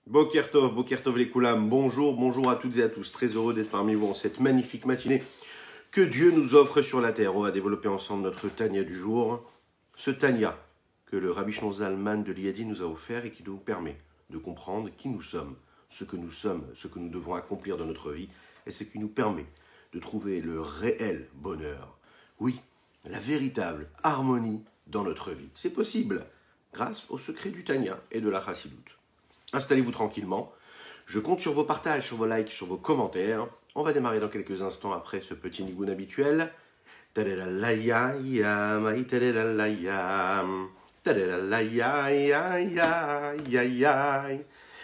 Boker Tov les Koulam, bonjour à toutes et à tous. Très heureux d'être parmi vous en cette magnifique matinée que Dieu nous offre sur la terre. On va développer ensemble notre Tanya du jour. Ce Tanya que le Rabbi Shlomo Zalman de Liadi nous a offert et qui nous permet de comprendre qui nous sommes, ce que nous devons accomplir dans notre vie et ce qui nous permet de trouver le réel bonheur. Oui, la véritable harmonie dans notre vie. C'est possible grâce au secret du Tanya et de la Chassidoute. Installez-vous tranquillement. Je compte sur vos partages, sur vos likes, sur vos commentaires. On va démarrer dans quelques instants après ce petit nigoun habituel. Tadelalayam, aïe tadelalayam. Tadelalayam,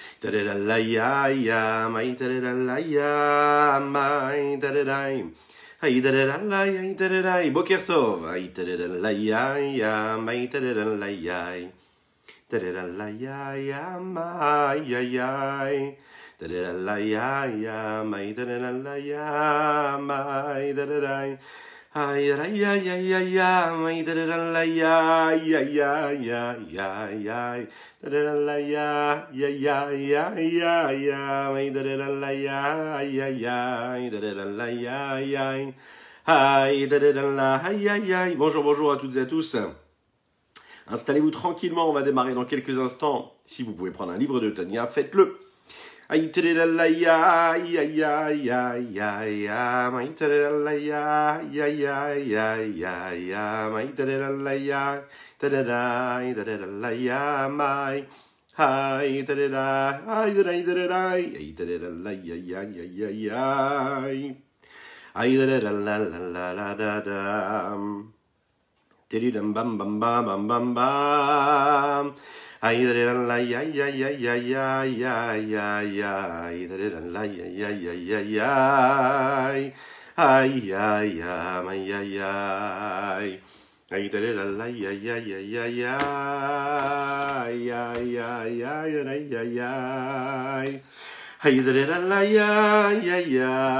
tadelalayam, aïe tadelalayam, aïe tadelalayam. Aïe tadelalayam, tadelalayam. Boker Tov, aïe tadelalayam, aïe tadelalayam. Tadelalayam, ay ay ay. Tadelalayam, ay tadelalayam, ay tadelalayam. Ay ay ay ay ay ay. Tadelalayam, ay ay ay ay ay. Tadelalayam, ay ay ay ay ay. Tadelalayam, ay ay ay. Tadelalayam, ay tadelalayam, ay ay. Bonjour à toutes et à tous. Installez-vous tranquillement, on va démarrer dans quelques instants. Si vous pouvez prendre un livre de Tanya, faites-le. Aïe tadelalayam, aïe aïe aïe aïe aïe aïe tadelalayam, aïe aïe aïe aïe aïe aïe tadelalayam, tadelalayam, aïe aïe tadelalayam, aïe tadelalayam, aïe tadelalayam, aïe aïe aïe aïe tadelalayam. Bam bam bam bam bam bam. Aïe aïe aïe aïe aïe aïe aïe aïe aïe aïe aïe aïe aïe aïe aïe aïe aïe aïe. Aïe aïe aïe aïe aïe aïe aïe aïe aïe aïe aïe aïe aïe. Aïe aïe aïe aïe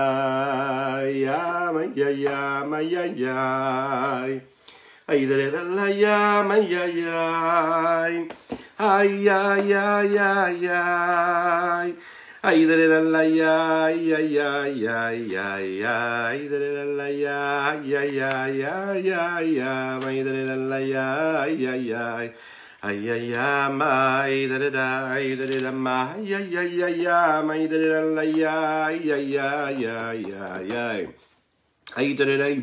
aïe aïe aïe aïe aïe. Aïe tadelalayam, aïe aïe aïe. Aïe aïe aïe aïe aïe. Aïe tadelalayam, aïe aïe aïe aïe aïe aïe. Tadelalayam, aïe aïe aïe aïe aïe aïe. Tadelalayam, aïe aïe aïe. Aïe aïe aïe tadelalayam, aïe aïe aïe aïe aïe. Tadelalayam, aïe aïe aïe aïe aïe aïe. Aïe tadelalayam,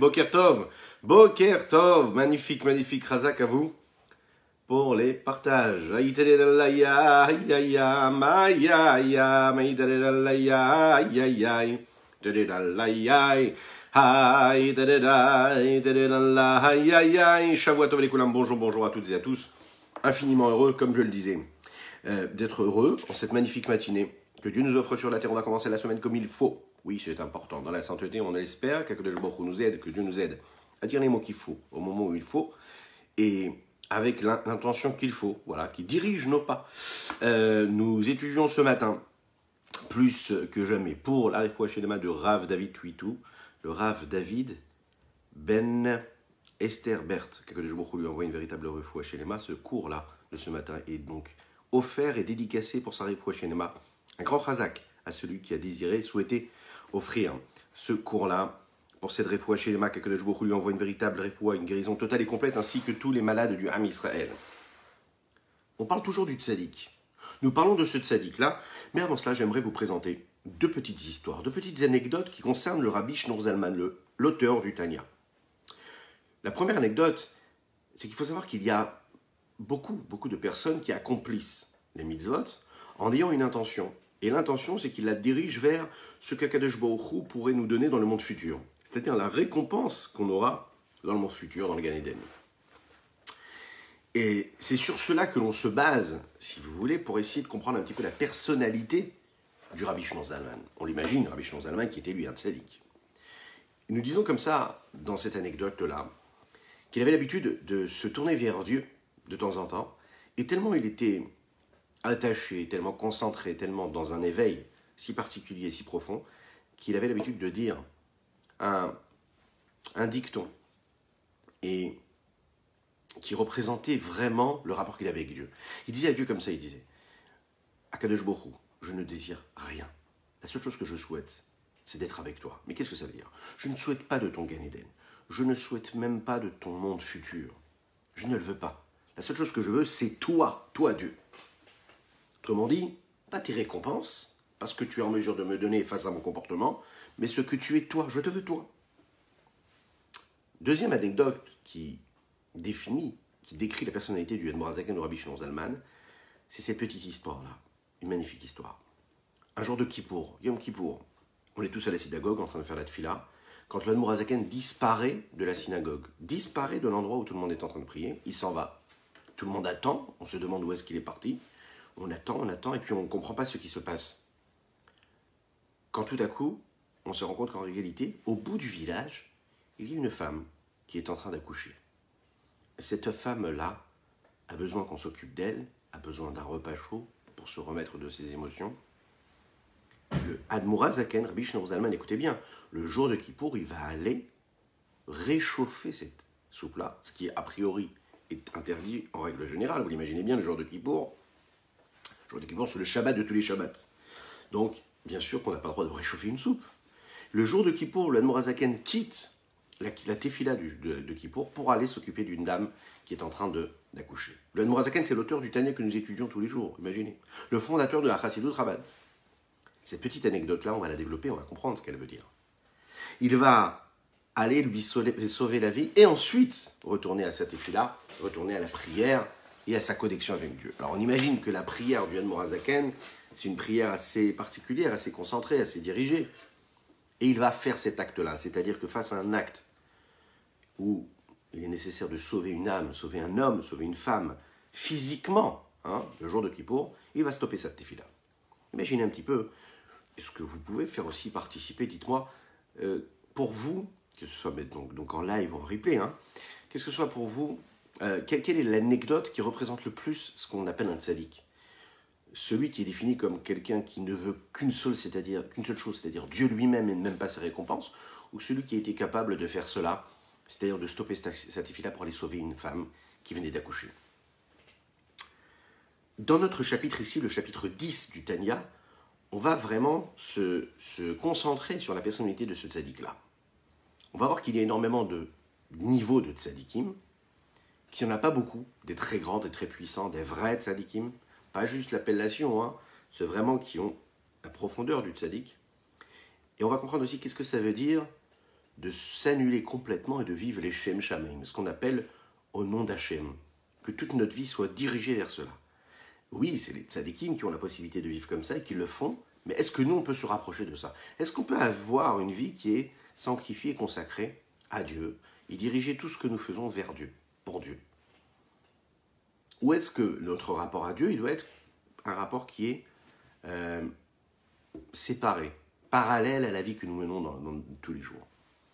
Boker Tov, magnifique Razak à vous pour les partages. Aïe tadelalayam, aïe aïe aïe aïe aïe tadelalayam, aïe aïe aïe tadelalayam, aïe tadelalayam, aïe aïe aïe. Shavuot Tov les Koulam, bonjour à toutes et à tous. Infiniment heureux, comme je le disais, d'être heureux en cette magnifique matinée que Dieu nous offre sur la terre. On va commencer la semaine comme il faut. Oui, c'est important. Dans la sainteté, on espère qu'Akadosh Baruch Hu nous aide, que Dieu nous aide à dire les mots qu'il faut, au moment où il faut, et avec l'intention qu'il faut, voilà, qui dirige nos pas. Nous étudions ce matin, plus que jamais, pour la Refoua Shelema de Rav David Tuitou, le Rav David Ben Esther Berthe, que je lui envoie une véritable Refoua Shelema. Ce cours-là de ce matin est donc offert et dédicacé pour sa Refoua Shelema. Un grand chazak à celui qui a désiré, souhaité offrir ce cours-là pour cette refoua chez les Macs, que je lui envoie une véritable refoua, une guérison totale et complète, ainsi que tous les malades du Ham Israël. On parle toujours du tzaddik. Nous parlons de ce tzaddik-là, mais avant cela, j'aimerais vous présenter deux petites histoires, deux petites anecdotes qui concernent le Rabbi Shlomo Zalman, l'auteur du Tanya. La première anecdote, c'est qu'il faut savoir qu'il y a beaucoup de personnes qui accomplissent les mitzvot en ayant une intention. Et l'intention, c'est qu'il la dirige vers ce qu'Akadosh Baruch Hu pourrait nous donner dans le monde futur. C'est-à-dire la récompense qu'on aura dans le monde futur, dans le Gan Eden. Et c'est sur cela que l'on se base, si vous voulez, pour essayer de comprendre un petit peu la personnalité du Rabbi Shlomo Zalman. On l'imagine, Rabbi Shlomo Zalman qui était lui un tzaddik. Et nous disons comme ça, dans cette anecdote-là, qu'il avait l'habitude de se tourner vers Dieu de temps en temps, et tellement il était attaché, tellement concentré, tellement dans un éveil si particulier, si profond, qu'il avait l'habitude de dire un dicton, et qui représentait vraiment le rapport qu'il avait avec Dieu. Il disait à Dieu comme ça, il disait, Akadosh Baruch Hu, je ne désire rien. La seule chose que je souhaite, c'est d'être avec toi. Mais qu'est-ce que ça veut dire? Je ne souhaite pas de ton Gan Eden. Je ne souhaite même pas de ton monde futur. Je ne le veux pas. La seule chose que je veux, c'est toi, toi Dieu. Autrement dit, pas tes récompenses, parce que tu es en mesure de me donner face à mon comportement, mais ce que tu es toi, je te veux toi. Deuxième anecdote qui décrit la personnalité du Admorazaken de Rabbi Shimon Zalman, c'est cette petite histoire-là, une magnifique histoire. Un jour de Kippour, Yom Kippour, on est tous à la synagogue en train de faire la tfila, quand le Admorazaken disparaît de la synagogue, disparaît de l'endroit où tout le monde est en train de prier, il s'en va. Tout le monde attend, on se demande où est-ce qu'il est parti, on attend, et puis on ne comprend pas ce qui se passe. Quand tout à coup, on se rend compte qu'en réalité, au bout du village, il y a une femme qui est en train d'accoucher. Cette femme-là a besoin qu'on s'occupe d'elle, a besoin d'un repas chaud pour se remettre de ses émotions. Le Admorazaken, Rabbi Shimon Zalman, écoutez bien, le jour de Kippour, il va aller réchauffer cette soupe-là, ce qui a priori est interdit en règle générale. Vous l'imaginez bien, le jour de Kippour, c'est le Shabbat de tous les Shabbats. Donc, bien sûr qu'on n'a pas le droit de réchauffer une soupe. Le jour de Kippour, le Admorazaken quitte la tefila de Kippour pour aller s'occuper d'une dame qui est en train d'accoucher. Le Admorazaken, c'est l'auteur du Tanya que nous étudions tous les jours, imaginez. Le fondateur de la Chassidut Chabad. Cette petite anecdote-là, on va la développer, on va comprendre ce qu'elle veut dire. Il va aller lui sauver la vie et ensuite retourner à sa tefila, retourner à la prière et à sa connexion avec Dieu. Alors on imagine que la prière du Admorazaken, c'est une prière assez particulière, assez concentrée, assez dirigée. Et il va faire cet acte-là, c'est-à-dire que face à un acte où il est nécessaire de sauver une âme, sauver un homme, sauver une femme, physiquement, le jour de Kippour, il va stopper sa tefila. Imaginez un petit peu, est-ce que vous pouvez faire aussi participer, dites-moi, pour vous, que ce soit donc en live ou en replay, qu'est-ce que ce soit pour vous, quelle est l'anecdote qui représente le plus ce qu'on appelle un tzaddik? Celui qui est défini comme quelqu'un qui ne veut qu'une seule chose, c'est-à-dire Dieu lui-même et même pas ses récompenses, ou celui qui a été capable de faire cela, c'est-à-dire de stopper sa tefila pour aller sauver une femme qui venait d'accoucher. Dans notre chapitre ici, le chapitre 10 du Tanya, on va vraiment se concentrer sur la personnalité de ce tzaddik-là. On va voir qu'il y a énormément de niveaux de tzaddikim, qu'il n'y en a pas beaucoup, des très grands, des très puissants, des vrais tzaddikim, pas juste l'appellation, c'est vraiment qui ont la profondeur du tzaddik. Et on va comprendre aussi qu'est-ce que ça veut dire de s'annuler complètement et de vivre les Shem Shamaim, ce qu'on appelle au nom d'Hachem, que toute notre vie soit dirigée vers cela. Oui, c'est les tzaddikim qui ont la possibilité de vivre comme ça et qui le font, mais est-ce que nous, on peut se rapprocher de ça? Est-ce qu'on peut avoir une vie qui est sanctifiée et consacrée à Dieu et diriger tout ce que nous faisons vers Dieu, pour Dieu? Ou est-ce que notre rapport à Dieu, il doit être un rapport qui est séparé, parallèle à la vie que nous menons dans tous les jours?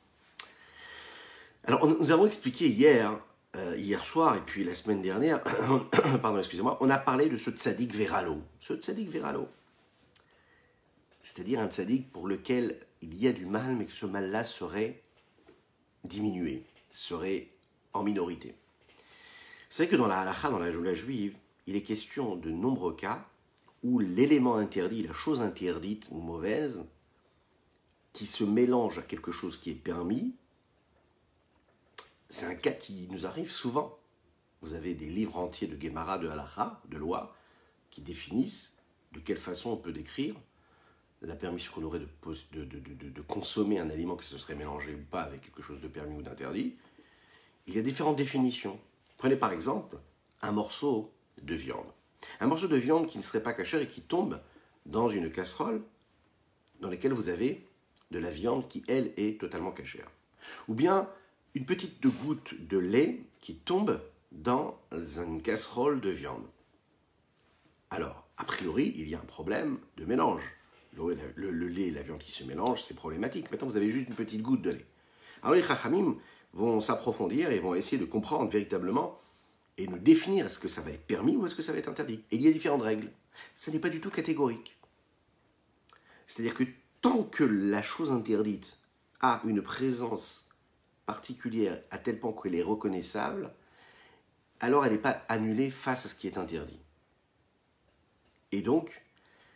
Alors, nous avons expliqué hier soir et puis la semaine dernière, pardon, excusez-moi, on a parlé de ce tzaddik Veralo. Ce tzaddik Veralo, c'est-à-dire un tzaddik pour lequel il y a du mal, mais que ce mal-là serait diminué, serait en minorité. C'est vrai que dans la halakha, dans la Joula juive, il est question de nombreux cas où l'élément interdit, la chose interdite ou mauvaise, qui se mélange à quelque chose qui est permis, c'est un cas qui nous arrive souvent. Vous avez des livres entiers de Gemara, de halakha, de loi, qui définissent de quelle façon on peut décrire la permission qu'on aurait de consommer un aliment qui se serait mélangé ou pas avec quelque chose de permis ou d'interdit. Il y a différentes définitions. Prenez par exemple un morceau de viande. Un morceau de viande qui ne serait pas cachère et qui tombe dans une casserole dans laquelle vous avez de la viande qui, elle, est totalement cachère. Ou bien une petite goutte de lait qui tombe dans une casserole de viande. Alors, a priori, il y a un problème de mélange. Le lait et la viande qui se mélangent, c'est problématique. Maintenant, vous avez juste une petite goutte de lait. Alors les chachamim vont s'approfondir et vont essayer de comprendre véritablement et de définir est-ce que ça va être permis ou est-ce que ça va être interdit. Et il y a différentes règles. Ça n'est pas du tout catégorique. C'est-à-dire que tant que la chose interdite a une présence particulière à tel point qu'elle est reconnaissable, alors elle n'est pas annulée face à ce qui est interdit. Et donc,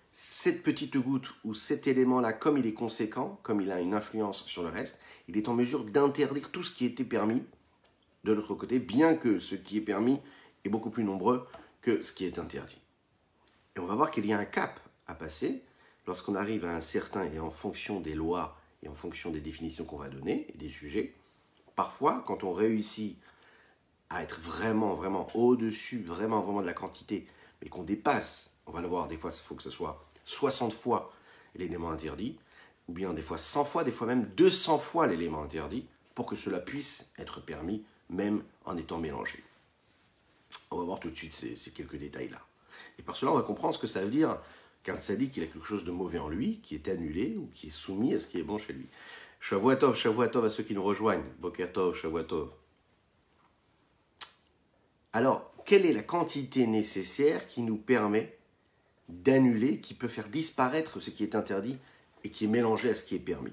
cette petite goutte ou cet élément-là, comme il est conséquent, comme il a une influence sur le reste, il est en mesure d'interdire tout ce qui était permis de l'autre côté, bien que ce qui est permis est beaucoup plus nombreux que ce qui est interdit. Et on va voir qu'il y a un cap à passer lorsqu'on arrive à un certain, et en fonction des lois et en fonction des définitions qu'on va donner et des sujets, parfois, quand on réussit à être vraiment, vraiment au-dessus, vraiment, vraiment de la quantité, mais qu'on dépasse, on va le voir, des fois, il faut que ce soit 60 fois l'élément interdit, ou bien des fois 100 fois, des fois même 200 fois l'élément interdit, pour que cela puisse être permis, même en étant mélangé. On va voir tout de suite ces quelques détails-là. Et par cela, on va comprendre ce que ça veut dire qu'un tzaddik, il a quelque chose de mauvais en lui, qui est annulé ou qui est soumis à ce qui est bon chez lui. Shavua Tov à ceux qui nous rejoignent. Boker Tov, Shavua Tov. Alors, quelle est la quantité nécessaire qui nous permet d'annuler, qui peut faire disparaître ce qui est interdit et qui est mélangé à ce qui est permis?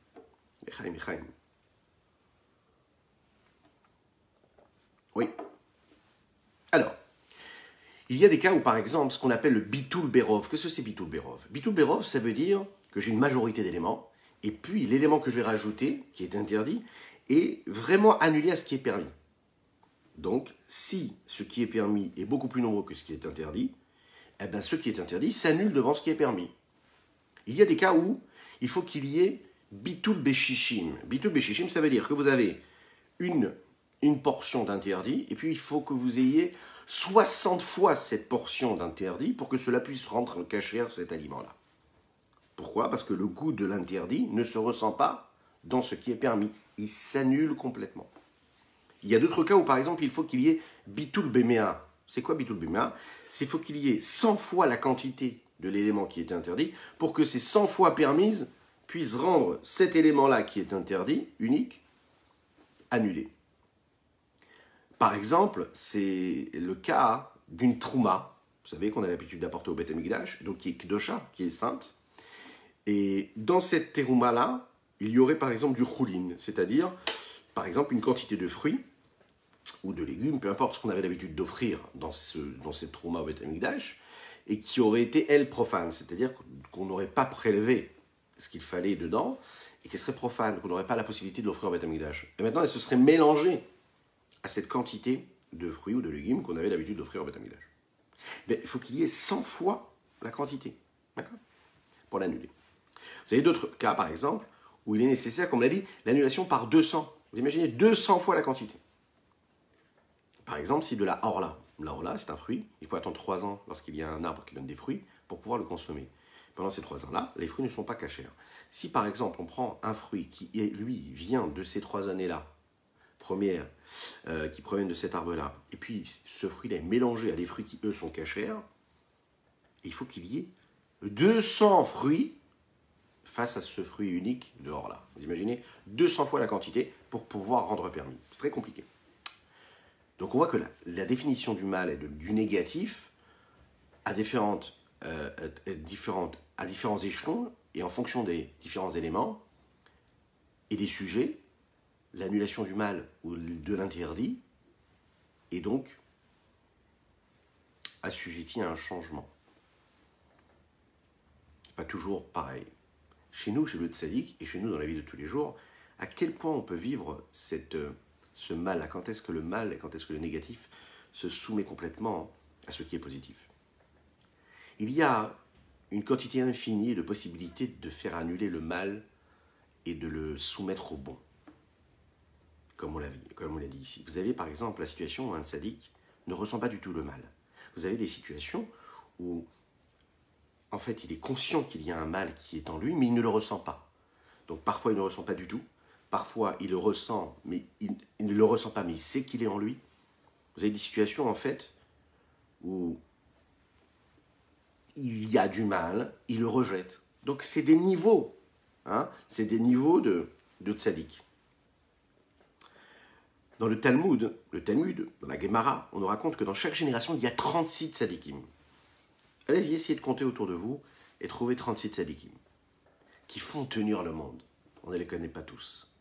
Oui. Alors, il y a des cas où, par exemple, ce qu'on appelle le bitul berov. Qu'est-ce que c'est bitul berov? Bitul berov, ça veut dire que j'ai une majorité d'éléments, et puis l'élément que je vais rajouter, qui est interdit, est vraiment annulé à ce qui est permis. Donc, si ce qui est permis est beaucoup plus nombreux que ce qui est interdit, eh bien, ce qui est interdit s'annule devant ce qui est permis. Il y a des cas où il faut qu'il y ait bitul beshishim. Bitul beshishim, ça veut dire que vous avez une portion d'interdit, et puis il faut que vous ayez 60 fois cette portion d'interdit pour que cela puisse rendre cachère cet aliment-là. Pourquoi? Parce que le goût de l'interdit ne se ressent pas dans ce qui est permis. Il s'annule complètement. Il y a d'autres cas où, par exemple, il faut qu'il y ait bitul béméa. C'est quoi bitul béméa? C'est qu'il faut qu'il y ait 100 fois la quantité de l'élément qui est interdit pour que ces 100 fois permises puissent rendre cet élément-là qui est interdit, unique, annulé. Par exemple, c'est le cas d'une trouma. Vous savez qu'on a l'habitude d'apporter au Beth Amikdash, donc qui est kdosha, qui est sainte. Et dans cette terouma-là, il y aurait par exemple du choulin, c'est-à-dire, par exemple, une quantité de fruits ou de légumes, peu importe ce qu'on avait l'habitude d'offrir dans cette trouma au Beth Amikdash, et qui aurait été, elle, profane, c'est-à-dire qu'on n'aurait pas prélevé ce qu'il fallait dedans, et qu'elle serait profane, qu'on n'aurait pas la possibilité de l'offrir au Beth Amikdash. Et maintenant, elle se serait mélangée à cette quantité de fruits ou de légumes qu'on avait l'habitude d'offrir au Beth Amikdash. Mais il faut qu'il y ait 100 fois la quantité, d'accord, pour l'annuler. Vous avez d'autres cas, par exemple, où il est nécessaire, comme on l'a dit, l'annulation par 200. Vous imaginez 200 fois la quantité. Par exemple, si de la orla. La orla, c'est un fruit. Il faut attendre 3 ans lorsqu'il y a un arbre qui donne des fruits pour pouvoir le consommer. Pendant ces 3 ans-là, les fruits ne sont pas cachers. Si, par exemple, on prend un fruit qui, lui, vient de ces 3 années-là, premières, qui proviennent de cet arbre-là, et puis ce fruit-là est mélangé à des fruits qui, eux, sont cachers, il faut qu'il y ait 200 fruits face à ce fruit unique dehors là. Vous imaginez 200 fois la quantité pour pouvoir rendre permis. C'est très compliqué. Donc on voit que la définition du mal et du négatif à différents échelons et en fonction des différents éléments et des sujets, l'annulation du mal ou de l'interdit est donc assujettie à un changement. Pas toujours pareil. Chez nous, chez le tzaddik, et chez nous dans la vie de tous les jours, à quel point on peut vivre ce mal, quand est-ce que le mal et quand est-ce que le négatif se soumet complètement à ce qui est positif. Il y a une quantité infinie de possibilités de faire annuler le mal et de le soumettre au bon, comme on l'a dit ici. Vous avez par exemple la situation où un tzaddik ne ressent pas du tout le mal. Vous avez des situations où en fait, il est conscient qu'il y a un mal qui est en lui, mais il ne le ressent pas. Donc parfois, il ne le ressent pas du tout. Parfois, il le ressent, mais il ne le ressent pas, mais il sait qu'il est en lui. Vous avez des situations, en fait, où il y a du mal, il le rejette. Donc c'est des niveaux. C'est des niveaux de tzaddik. Dans le Talmud, dans la Gemara, on nous raconte que dans chaque génération, il y a 36 tzaddikim. Allez-y, essayez de compter autour de vous et trouver 36 tzaddikim qui font tenir le monde. On ne les connaît pas tous.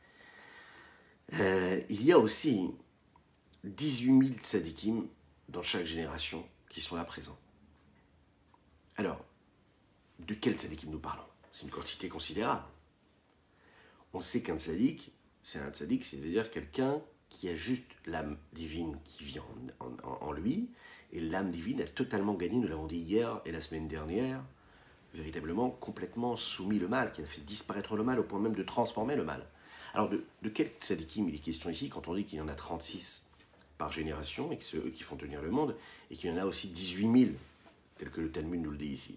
Il y a aussi 18 000 tzaddikim dans chaque génération qui sont là présents. Alors, de quel tzadikim nous parlons? C'est une quantité considérable. On sait qu'un tzaddik, c'est-à-dire quelqu'un qui a juste l'âme divine qui vit en lui, et l'âme divine a totalement gagné, nous l'avons dit hier et la semaine dernière, véritablement complètement soumis le mal, qui a fait disparaître le mal au point même de transformer le mal. Alors de quel tzadikim il est question ici quand on dit qu'il y en a 36 par génération, et que c'est eux qui font tenir le monde, et qu'il y en a aussi 18 000, tel que le Talmud nous le dit ici.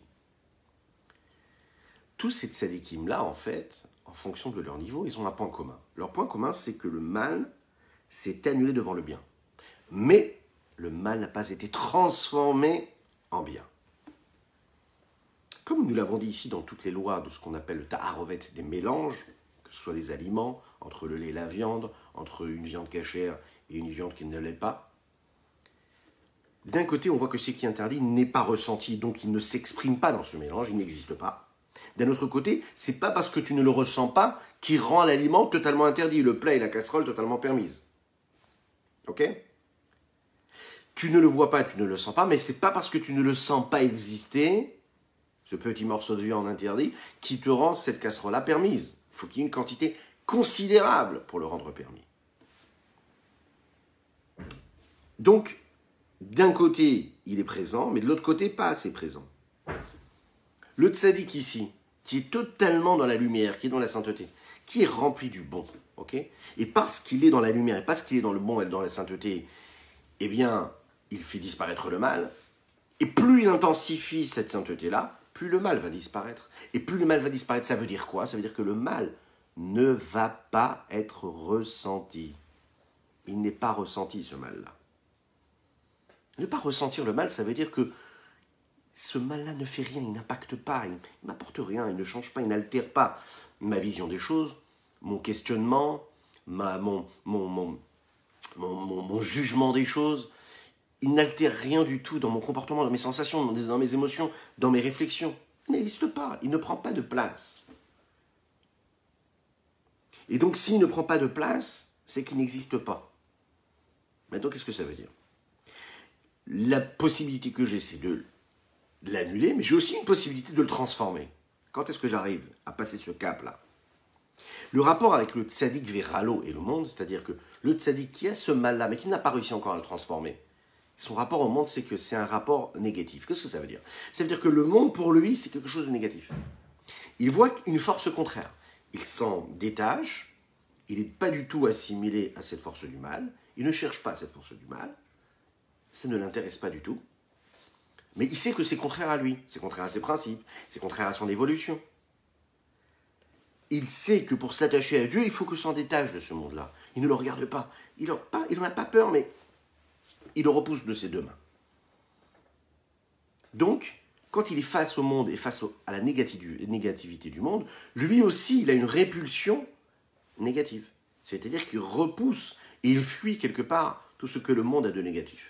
Tous ces tzadikim-là, en fait, en fonction de leur niveau, ils ont un point commun. Leur point commun, c'est que le mal s'est annulé devant le bien. Mais le mal n'a pas été transformé en bien. Comme nous l'avons dit ici dans toutes les lois de ce qu'on appelle le ta'arovet, des mélanges, que ce soit des aliments, entre le lait et la viande, entre une viande cachère et une viande qui ne l'est pas, d'un côté, on voit que ce qui est interdit n'est pas ressenti, donc il ne s'exprime pas dans ce mélange, il n'existe pas. D'un autre côté, c'est pas parce que tu ne le ressens pas qui rend l'aliment totalement interdit, le plat et la casserole totalement permises. Ok? Tu ne le vois pas, tu ne le sens pas, mais c'est pas parce que tu ne le sens pas exister, ce petit morceau de viande interdit, qui te rend cette casserole-là permise. Il faut qu'il y ait une quantité considérable pour le rendre permis. Donc, d'un côté, il est présent, mais de l'autre côté, pas assez présent. Le tzaddik ici, qui est totalement dans la lumière, qui est dans la sainteté, qui est rempli du bon, ok? Et parce qu'il est dans la lumière, et parce qu'il est dans le bon et dans la sainteté, eh bien, il fait disparaître le mal. Et plus il intensifie cette sainteté-là, plus le mal va disparaître. Et plus le mal va disparaître, ça veut dire quoi? Ça veut dire que le mal ne va pas être ressenti. Il n'est pas ressenti, ce mal-là. Ne pas ressentir le mal, ça veut dire que ce mal-là ne fait rien, il n'impacte pas, il ne m'apporte rien, il ne change pas, il n'altère pas ma vision des choses, mon questionnement, mon jugement des choses. Il n'altère rien du tout dans mon comportement, dans mes sensations, dans mes émotions, dans mes réflexions. Il n'existe pas, il ne prend pas de place. Et donc, s'il ne prend pas de place, c'est qu'il n'existe pas. Maintenant, qu'est-ce que ça veut dire? La possibilité que j'ai, c'est de l'annuler, mais j'ai aussi une possibilité de le transformer. Quand est-ce que j'arrive à passer ce cap-là? Le rapport avec le tzaddik Véralo et le monde, c'est-à-dire que le tzaddik qui a ce mal-là, mais qui n'a pas réussi encore à le transformer, son rapport au monde, c'est que c'est un rapport négatif. Qu'est-ce que ça veut dire? Ça veut dire que le monde, pour lui, c'est quelque chose de négatif. Il voit une force contraire. Il s'en détache, il n'est pas du tout assimilé à cette force du mal, il ne cherche pas cette force du mal, ça ne l'intéresse pas du tout, mais il sait que c'est contraire à lui, c'est contraire à ses principes, c'est contraire à son évolution. Il sait que pour s'attacher à Dieu, il faut que s'en détache de ce monde-là. Il ne le regarde pas. Il n'en a pas peur, mais il le repousse de ses deux mains. Donc, quand il est face au monde et face à la négativité du monde, lui aussi, il a une répulsion négative. C'est-à-dire qu'il repousse et il fuit quelque part tout ce que le monde a de négatif.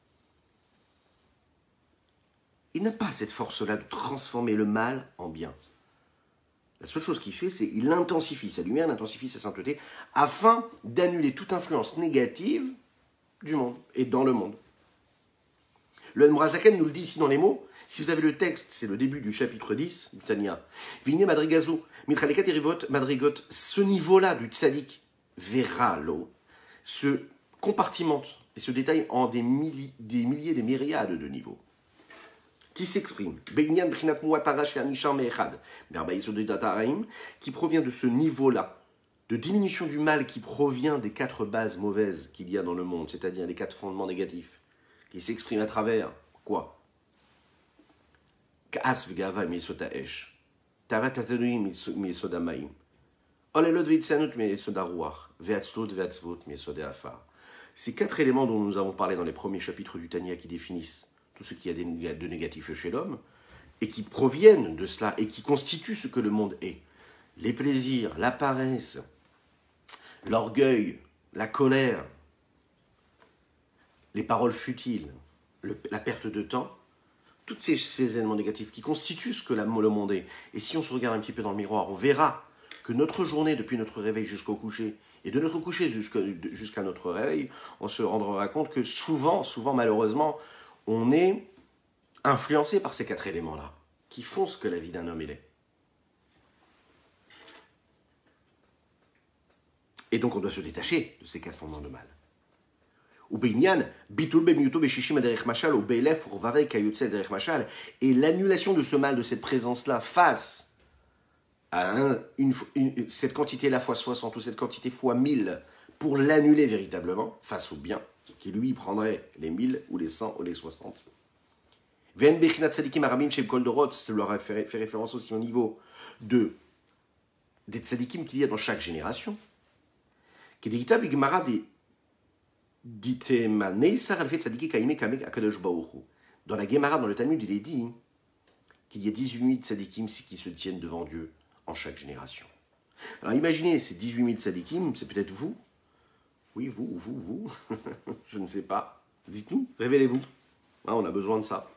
Il n'a pas cette force-là de transformer le mal en bien. La seule chose qu'il fait, c'est qu'il intensifie sa lumière, il intensifie sa sainteté, afin d'annuler toute influence négative du monde et dans le monde. Le Mrazaken nous le dit ici dans les mots. Si vous avez le texte, c'est le début du chapitre 10 du Tanya. Vine madrigazo, mitralekat erivot madrigot. Ce niveau-là du tzaddik Véralo se compartimente et se détaille en des milliers, des myriades de niveaux qui s'exprime, qui provient de ce niveau-là, de diminution du mal qui provient des 4 bases mauvaises qu'il y a dans le monde, c'est-à-dire les 4 fondements négatifs, qui s'expriment à travers quoi? Ka'as v'gava mi'yesod ha'esh, tavat ha'tanui mi'yesod ha'mayim, olelot ve'itzianut mi'yesod ha'ruach, ve'atzlut ve'atzvut mi'yesod ha'afar. Ces 4 éléments dont nous avons parlé dans les premiers chapitres du Tanya qui définissent tout ce qu'il y a de négatif chez l'homme, et qui proviennent de cela, et qui constituent ce que le monde est. Les plaisirs, la paresse, l'orgueil, la colère, les paroles futiles, la perte de temps, tous ces éléments négatifs qui constituent ce que le monde est. Et si on se regarde un petit peu dans le miroir, on verra que notre journée, depuis notre réveil jusqu'au coucher, et de notre coucher jusqu'à notre réveil, on se rendra compte que souvent malheureusement, on est influencé par ces 4 éléments-là, qui font ce que la vie d'un homme est. Et donc on doit se détacher de ces 4 fondements de mal. Et l'annulation de ce mal, de cette présence-là, face à cette quantité-là fois 60 ou cette quantité fois 1000, pour l'annuler véritablement, face au bien, qui lui prendrait les 1000 ou les 100 ou les 60. Ça leur fait référence aussi au niveau des tzadikim qu'il y a dans chaque génération. Dans la Gemara, dans le Talmud, il est dit qu'il y a 18 000 tzadikim qui se tiennent devant Dieu en chaque génération. Alors imaginez, ces 18 000 tzadikim, c'est peut-être vous. Oui, vous. Je ne sais pas. Dites-nous, révélez-vous. On a besoin de ça.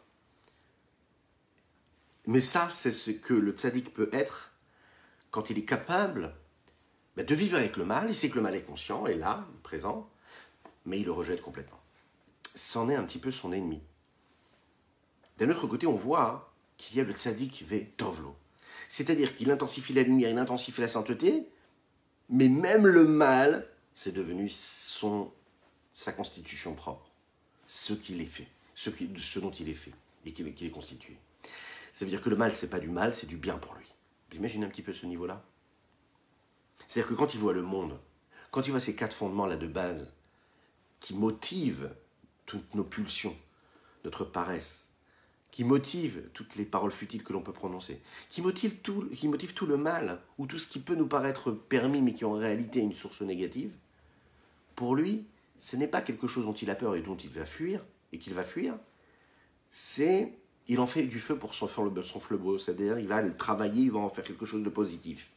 Mais ça, c'est ce que le tzadik peut être quand il est capable de vivre avec le mal. Il sait que le mal est conscient, est là, présent, mais il le rejette complètement. C'en est un petit peu son ennemi. D'un autre côté, on voit qu'il y a le tzadik ve tovlo. C'est-à-dire qu'il intensifie la lumière, il intensifie la sainteté, mais même le mal, c'est devenu sa constitution propre. Ce qu'il est fait, ce dont il est fait et qu'il est constitué. Ça veut dire que le mal, c'est pas du mal, c'est du bien pour lui. Vous imaginez un petit peu ce niveau-là? C'est-à-dire que quand il voit le monde, quand il voit ces 4 fondements-là de base, qui motivent toutes nos pulsions, notre paresse, qui motivent toutes les paroles futiles que l'on peut prononcer, qui motivent tout le mal, ou tout ce qui peut nous paraître permis, mais qui en réalité est une source négative, pour lui, ce n'est pas quelque chose dont il a peur et dont il va fuir, il en fait du feu pour son flambeau, c'est-à-dire il va le travailler, il va en faire quelque chose de positif.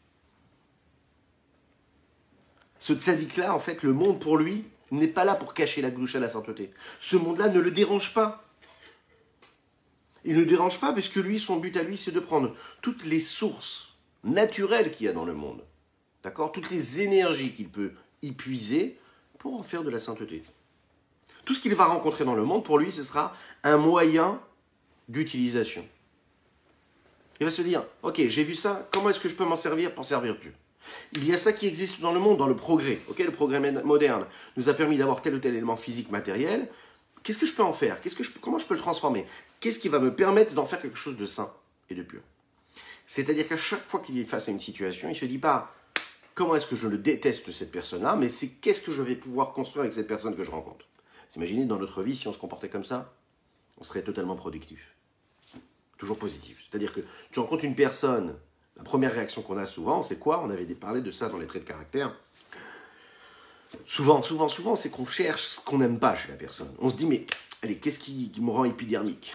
Ce tzaddik-là, en fait, le monde pour lui n'est pas là pour cacher la gloucha, la sainteté. Ce monde-là ne le dérange pas. Il ne le dérange pas parce que lui, son but à lui, c'est de prendre toutes les sources naturelles qu'il y a dans le monde, d'accord, toutes les énergies qu'il peut y puiser pour en faire de la sainteté. Tout ce qu'il va rencontrer dans le monde, pour lui, ce sera un moyen d'utilisation. Il va se dire, ok, j'ai vu ça, comment est-ce que je peux m'en servir pour servir Dieu? Il y a ça qui existe dans le monde, dans le progrès. Okay, le progrès moderne nous a permis d'avoir tel ou tel élément physique, matériel. Qu'est-ce que je peux en faire? Comment je peux le transformer? Qu'est-ce qui va me permettre d'en faire quelque chose de sain et de pur? C'est-à-dire qu'à chaque fois qu'il est face à une situation, il ne se dit pas comment est-ce que je le déteste cette personne-là, mais c'est qu'est-ce que je vais pouvoir construire avec cette personne que je rencontre. Vous imaginez, dans notre vie, si on se comportait comme ça, on serait totalement productif. Toujours positif. C'est-à-dire que tu rencontres une personne, la première réaction qu'on a souvent, c'est quoi? On avait parlé de ça dans les traits de caractère. Souvent, c'est qu'on cherche ce qu'on n'aime pas chez la personne. On se dit, mais allez, qu'est-ce qui me rend épidermique?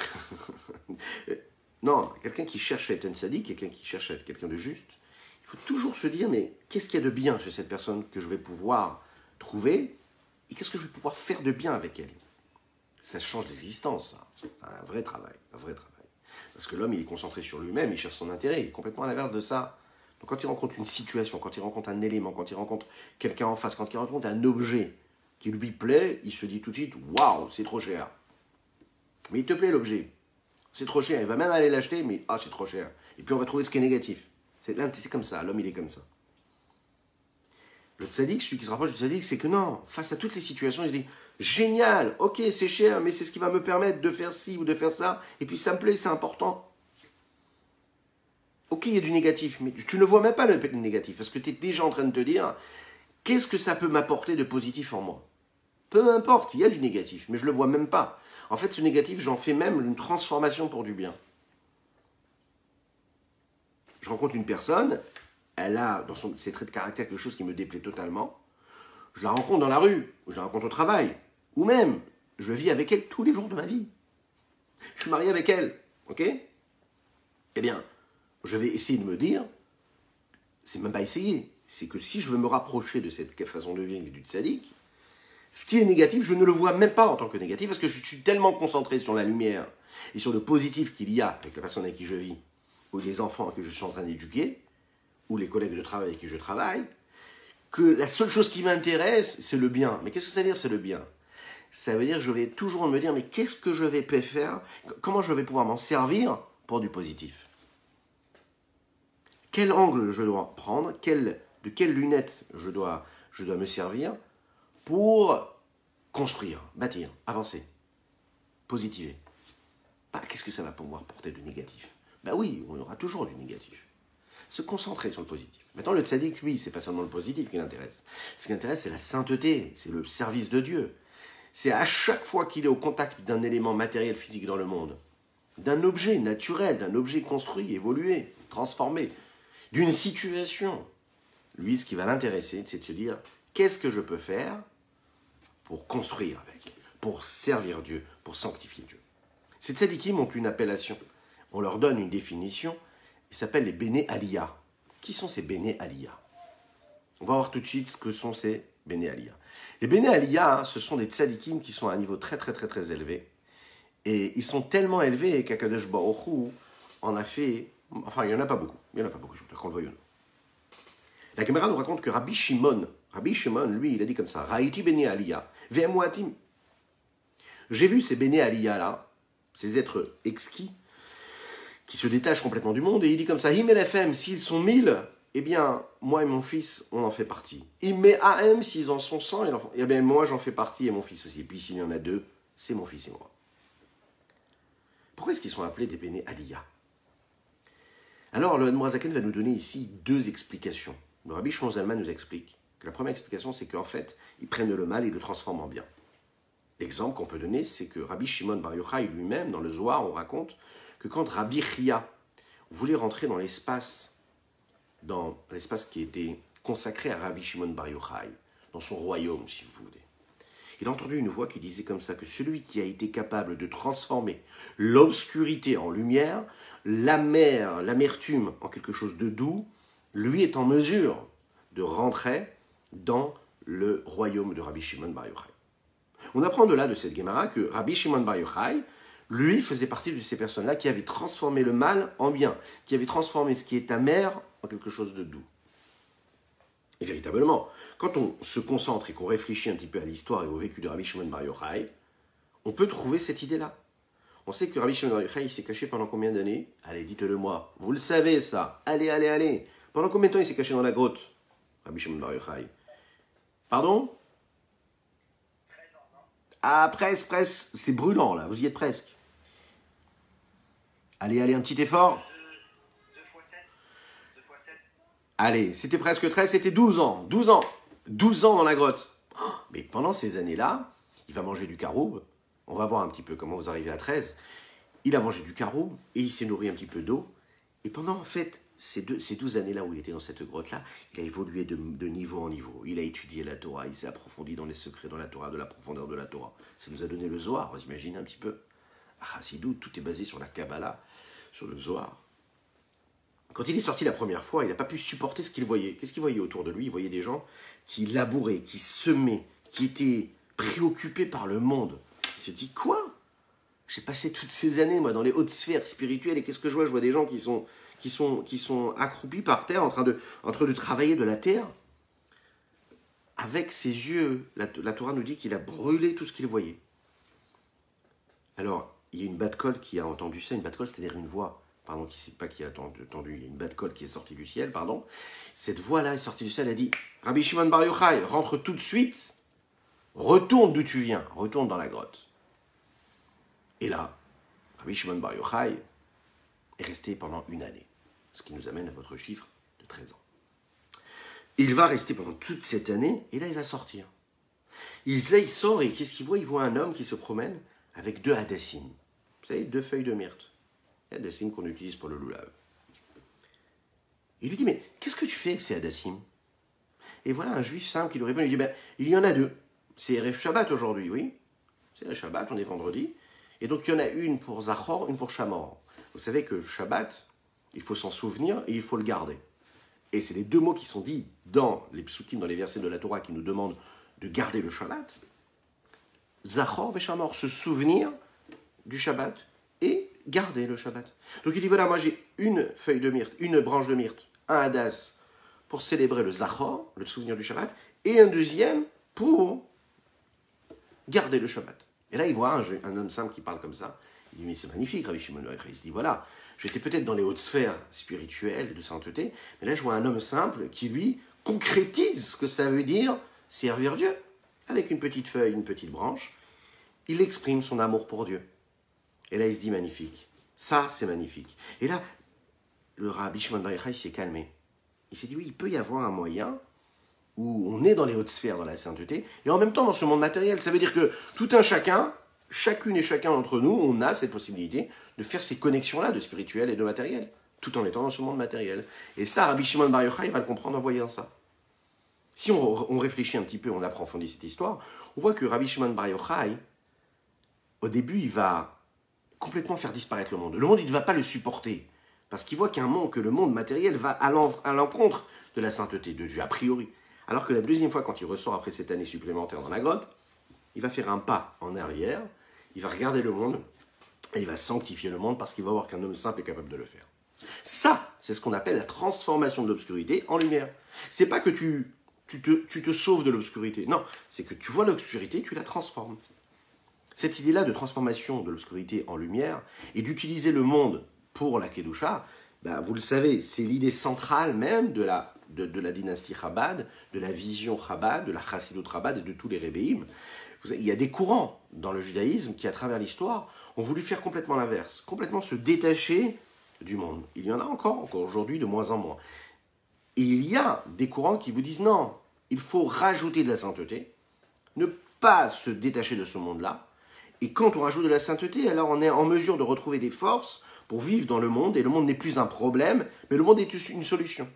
Non, quelqu'un qui cherche à être un sadique, quelqu'un qui cherche à être quelqu'un de juste, il faut toujours se dire, mais qu'est-ce qu'il y a de bien chez cette personne que je vais pouvoir trouver et qu'est-ce que je vais pouvoir faire de bien avec elle? Ça change l'existence, ça. C'est un vrai travail. Parce que l'homme, il est concentré sur lui-même, il cherche son intérêt, il est complètement à l'inverse de ça. Donc quand il rencontre une situation, quand il rencontre un élément, quand il rencontre quelqu'un en face, quand il rencontre un objet qui lui plaît, il se dit tout de suite, waouh, c'est trop cher. Mais il te plaît l'objet. C'est trop cher. Il va même aller l'acheter, mais c'est trop cher. Et puis on va trouver ce qui est négatif. C'est comme ça, l'homme il est comme ça. Le tzaddik, celui qui se rapproche du tzaddik, c'est que non, face à toutes les situations, il se dit, génial, ok, c'est cher, mais c'est ce qui va me permettre de faire ci ou de faire ça, et puis ça me plaît, c'est important. Ok, il y a du négatif, mais tu ne vois même pas le négatif, parce que tu es déjà en train de te dire, qu'est-ce que ça peut m'apporter de positif en moi? Peu importe, il y a du négatif, mais je ne le vois même pas. En fait, ce négatif, j'en fais même une transformation pour du bien. Je rencontre une personne, elle a dans ses traits de caractère quelque chose qui me déplaît totalement. Je la rencontre dans la rue, ou je la rencontre au travail, ou même, je vis avec elle tous les jours de ma vie. Je suis marié avec elle, ok? Eh bien, je vais essayer de me dire, c'est même pas essayer, c'est que si je veux me rapprocher de cette façon de vivre du tzaddik, ce qui est négatif, je ne le vois même pas en tant que négatif, parce que je suis tellement concentré sur la lumière et sur le positif qu'il y a avec la personne avec qui je vis, ou les enfants que je suis en train d'éduquer, ou les collègues de travail avec qui je travaille, que la seule chose qui m'intéresse, c'est le bien. Mais qu'est-ce que ça veut dire, c'est le bien? Ça veut dire que je vais toujours me dire, mais qu'est-ce que je vais faire? Comment je vais pouvoir m'en servir pour du positif? quel angle je dois prendre, de quelles lunettes je dois me servir pour construire, bâtir, avancer, positiver. Bah, qu'est-ce que ça va pouvoir porter de négatif? Bah oui, on aura toujours du négatif. Se concentrer sur le positif. Maintenant, le tzaddik, lui, c'est pas seulement le positif qui l'intéresse. Ce qui l'intéresse, c'est la sainteté, c'est le service de Dieu. C'est à chaque fois qu'il est au contact d'un élément matériel physique dans le monde, d'un objet naturel, d'un objet construit, évolué, transformé, d'une situation. Lui, ce qui va l'intéresser, c'est de se dire, qu'est-ce que je peux faire pour construire avec, pour servir Dieu, pour sanctifier Dieu. Ces tzadikim ont une appellation. On leur donne une définition. Ils s'appellent les Béné Aliyah. Qui sont ces Béné Aliyah? On va voir tout de suite ce que sont ces Béné Aliyah. Les Béné Aliyah, ce sont des tzadikim qui sont à un niveau très très très très élevé. Et ils sont tellement élevés qu'Akadosh Baruch Hu en a fait... Enfin, il n'y en a pas beaucoup. Il n'y en a pas beaucoup, je veux dire qu'on le veuille ou non. La caméra nous raconte que Rabbi Shimon, lui, il a dit comme ça, Raïti Béné Aliyah, Ve'emuatim. J'ai vu ces Béné Aliyah là, ces êtres exquis, qui se détachent complètement du monde, et il dit comme ça, Him et FM, s'ils sont 1000, eh bien, moi et mon fils, on en fait partie. Him et AM, s'ils en sont 100, eh bien, moi j'en fais partie et mon fils aussi. Et puis s'il y en a 2, c'est mon fils et moi. Pourquoi est-ce qu'ils sont appelés des Béné Aliyah? Alors, le Admorazaken va nous donner ici 2 explications. Le Rabbi Shimon Zalman nous explique que la première explication, c'est qu'en fait, ils prennent le mal et le transforment en bien. L'exemple qu'on peut donner, c'est que Rabbi Shimon Bar Yochai lui-même, dans le Zohar, on raconte que quand Rabbi Chia voulait rentrer dans l'espace qui était consacré à Rabbi Shimon Bar Yochai, dans son royaume, si vous voulez, il a entendu une voix qui disait comme ça, que celui qui a été capable de transformer l'obscurité en lumière, l'amertume en quelque chose de doux, lui est en mesure de rentrer dans le royaume de Rabbi Shimon Bar Yochai. On apprend de là, de cette Gemara, que Rabbi Shimon Bar Yochai, lui, faisait partie de ces personnes-là qui avaient transformé le mal en bien, qui avaient transformé ce qui est amer en quelque chose de doux. Et véritablement, quand on se concentre et qu'on réfléchit un petit peu à l'histoire et au vécu de Rabbi Shimon Bar Yochai, on peut trouver cette idée-là. On sait que Rabbi Shimon Bar Yochai, il s'est caché pendant combien d'années? Allez, dites-le moi. Vous le savez, ça. Allez, allez, allez. Pendant combien de temps il s'est caché dans la grotte, Rabbi Shimon Bar Yochai? Pardon? 13 ans, non? Ah, presque. C'est brûlant, là. Vous y êtes presque. Allez, allez, un petit effort. 2 fois 7. 2 fois 7. Allez, c'était presque 13, c'était 12 ans. 12 ans. 12 ans dans la grotte. Oh, mais pendant ces années-là, il va manger du caroube. On va voir un petit peu comment vous arrivez à 13. Il a mangé du caroube et il s'est nourri un petit peu d'eau. Et pendant, en fait, ces 12 années-là où il était dans cette grotte-là, il a évolué de niveau en niveau. Il a étudié la Torah, il s'est approfondi dans les secrets de la Torah, de la profondeur de la Torah. Ça nous a donné le Zohar, vous imaginez un petit peu. À Chassidut, tout est basé sur la Kabbalah, sur le Zohar. Quand il est sorti la première fois, il n'a pas pu supporter ce qu'il voyait. Qu'est-ce qu'il voyait autour de lui? Il voyait des gens qui labouraient, qui semaient, qui étaient préoccupés par le monde. Il se dit, quoi? J'ai passé toutes ces années, moi, dans les hautes sphères spirituelles, et qu'est-ce que je vois? Je vois des gens qui sont accroupis par terre, en train de travailler de la terre. Avec ses yeux, la Torah nous dit qu'il a brûlé tout ce qu'il voyait. Alors, il y a une bat-kol qui a entendu ça. Une bat-kol, c'est-à-dire une voix, pardon, qui ne sait pas qui a entendu. Il y a une bat-kol qui est sortie du ciel, pardon. Cette voix-là est sortie du ciel, elle a dit, Rabbi Shimon Bar Yochai, rentre tout de suite, retourne d'où tu viens, retourne dans la grotte. Et là, Rabbi Shimon Bar Yochai est resté pendant 1 année, ce qui nous amène à votre chiffre de 13 ans. Il va rester pendant toute cette année, et là, il va sortir. Il sort, et qu'est-ce qu'il voit? Il voit un homme qui se promène avec 2 hadassim. Vous savez, 2 feuilles de myrte. Les hadassim qu'on utilise pour le loulav. Il lui dit, mais qu'est-ce que tu fais avec ces hadassim? Et voilà un juif simple qui lui répond, il dit, ben, il y en a 2. C'est Erev Shabbat aujourd'hui, oui. C'est Erev Shabbat, on est vendredi. Et donc, il y en a une pour Zachor, une pour Shamor. Vous savez que Shabbat, il faut s'en souvenir et il faut le garder. Et c'est les 2 mots qui sont dits dans les psukim, dans les versets de la Torah qui nous demandent de garder le Shabbat. Zachor et Shamor, se souvenir du Shabbat et garder le Shabbat. Donc il dit, voilà, moi j'ai une feuille de myrte, une branche de myrte, un hadas pour célébrer le Zachor, le souvenir du Shabbat, et un deuxième pour garder le Shabbat. Et là, il voit un homme simple qui parle comme ça. Il dit, mais c'est magnifique, Rabbi Shimon Bar Yochai. Il se dit, voilà, j'étais peut-être dans les hautes sphères spirituelles de sainteté, mais là je vois un homme simple qui, lui, concrétise ce que ça veut dire servir Dieu. Avec une petite feuille, une petite branche, il exprime son amour pour Dieu. Et là, il se dit magnifique. Ça, c'est magnifique. Et là, le Rabbi Shimon Bar Yochai s'est calmé. Il s'est dit, oui, il peut y avoir un moyen où on est dans les hautes sphères, dans la sainteté, et en même temps dans ce monde matériel. Ça veut dire que tout un chacun, chacune et chacun d'entre nous, on a cette possibilité de faire ces connexions-là de spirituel et de matériel, tout en étant dans ce monde matériel. Et ça, Rabbi Shimon Bar Yochai va le comprendre en voyant ça. Si on réfléchit un petit peu, on approfondit cette histoire, on voit que Rabbi Shimon Bar Yochai, au début, il va complètement faire disparaître le monde. Le monde, il ne va pas le supporter, parce qu'il voit que le monde matériel va à l'encontre de la sainteté de Dieu, a priori. Alors que la deuxième fois, quand il ressort après cette année supplémentaire dans la grotte, il va faire un pas en arrière, il va regarder le monde, et il va sanctifier le monde, parce qu'il va voir qu'un homme simple est capable de le faire. Ça, c'est ce qu'on appelle la transformation de l'obscurité en lumière. C'est pas que tu te sauves de l'obscurité, non, c'est que tu vois l'obscurité, tu la transformes. Cette idée-là de transformation de l'obscurité en lumière et d'utiliser le monde pour la Kedusha, ben, vous le savez, c'est l'idée centrale même de la dynastie Chabad, de la vision Chabad, de la Chassidut Chabad et de tous les Rebbeim. Il y a des courants dans le judaïsme qui, à travers l'histoire, ont voulu faire complètement l'inverse, complètement se détacher du monde. Il y en a encore aujourd'hui, de moins en moins. Et il y a des courants qui vous disent non, il faut rajouter de la sainteté, ne pas se détacher de ce monde-là. Et quand on rajoute de la sainteté, alors on est en mesure de retrouver des forces pour vivre dans le monde, et le monde n'est plus un problème, mais le monde est une solution.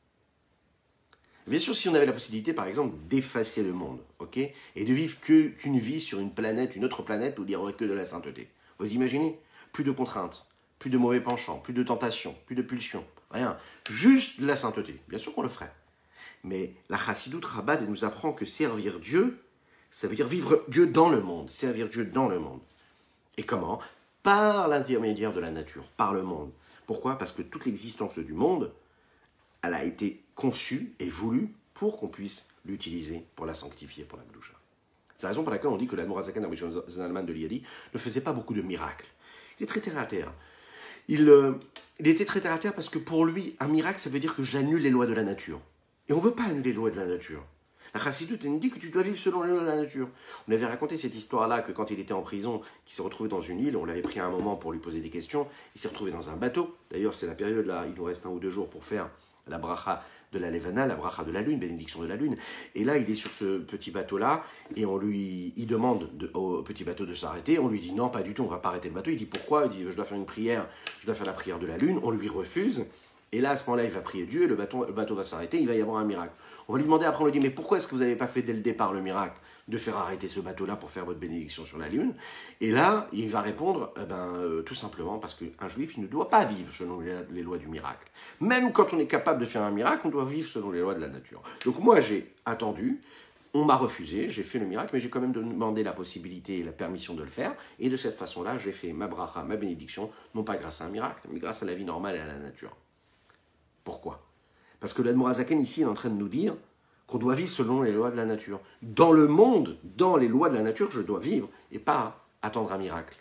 Bien sûr, si on avait la possibilité, par exemple, d'effacer le monde, ok, et de vivre qu'une vie sur une autre planète, où il n'y aurait que de la sainteté. Vous imaginez? Plus de contraintes, plus de mauvais penchants, plus de tentations, plus de pulsions, rien. Juste de la sainteté. Bien sûr qu'on le ferait. Mais la Chassidut Chabad, elle nous apprend que servir Dieu, ça veut dire vivre Dieu dans le monde, servir Dieu dans le monde. Et comment? Par l'intermédiaire de la nature, par le monde. Pourquoi? Parce que toute l'existence du monde, elle a été conçue et voulue pour qu'on puisse l'utiliser pour la sanctifier, pour la Gdusha. C'est la raison pour laquelle on dit que l'Admour HaZaken, Rabbi Shimon Zalman de Liadi, ne faisait pas beaucoup de miracles. Il est très terre à terre. Il était très terre à terre parce que pour lui, un miracle, ça veut dire que j'annule les lois de la nature. Et on ne veut pas annuler les lois de la nature. La Chassidut, elle nous dit que tu dois vivre selon les lois de la nature. On avait raconté cette histoire-là, que quand il était en prison, qu'il s'est retrouvé dans une île, on l'avait pris à un moment pour lui poser des questions, il s'est retrouvé dans un bateau. D'ailleurs, c'est la période là, il nous reste 1 ou 2 jours pour faire la bracha de la Levana, la bracha de la lune, bénédiction de la lune. Et là, il est sur ce petit bateau-là, et il demande au petit bateau de s'arrêter. On lui dit non, pas du tout, on ne va pas arrêter le bateau. Il dit pourquoi? Il dit je dois faire une prière, je dois faire la prière de la lune. On lui refuse. Et là, à ce moment-là, il va prier Dieu, et le bateau va s'arrêter, il va y avoir un miracle. On va lui demander, après on lui dit, mais pourquoi est-ce que vous n'avez pas fait dès le départ le miracle de faire arrêter ce bateau-là pour faire votre bénédiction sur la lune? Et là, il va répondre, tout simplement parce qu'un juif, il ne doit pas vivre selon les lois du miracle. Même quand on est capable de faire un miracle, on doit vivre selon les lois de la nature. Donc moi, j'ai attendu, on m'a refusé, j'ai fait le miracle, mais j'ai quand même demandé la possibilité et la permission de le faire. Et de cette façon-là, j'ai fait ma bracha, ma bénédiction, non pas grâce à un miracle, mais grâce à la vie normale et à la nature. Pourquoi? Parce que l'Admour HaZaken ici est en train de nous dire qu'on doit vivre selon les lois de la nature. Dans le monde, dans les lois de la nature, je dois vivre et pas attendre un miracle.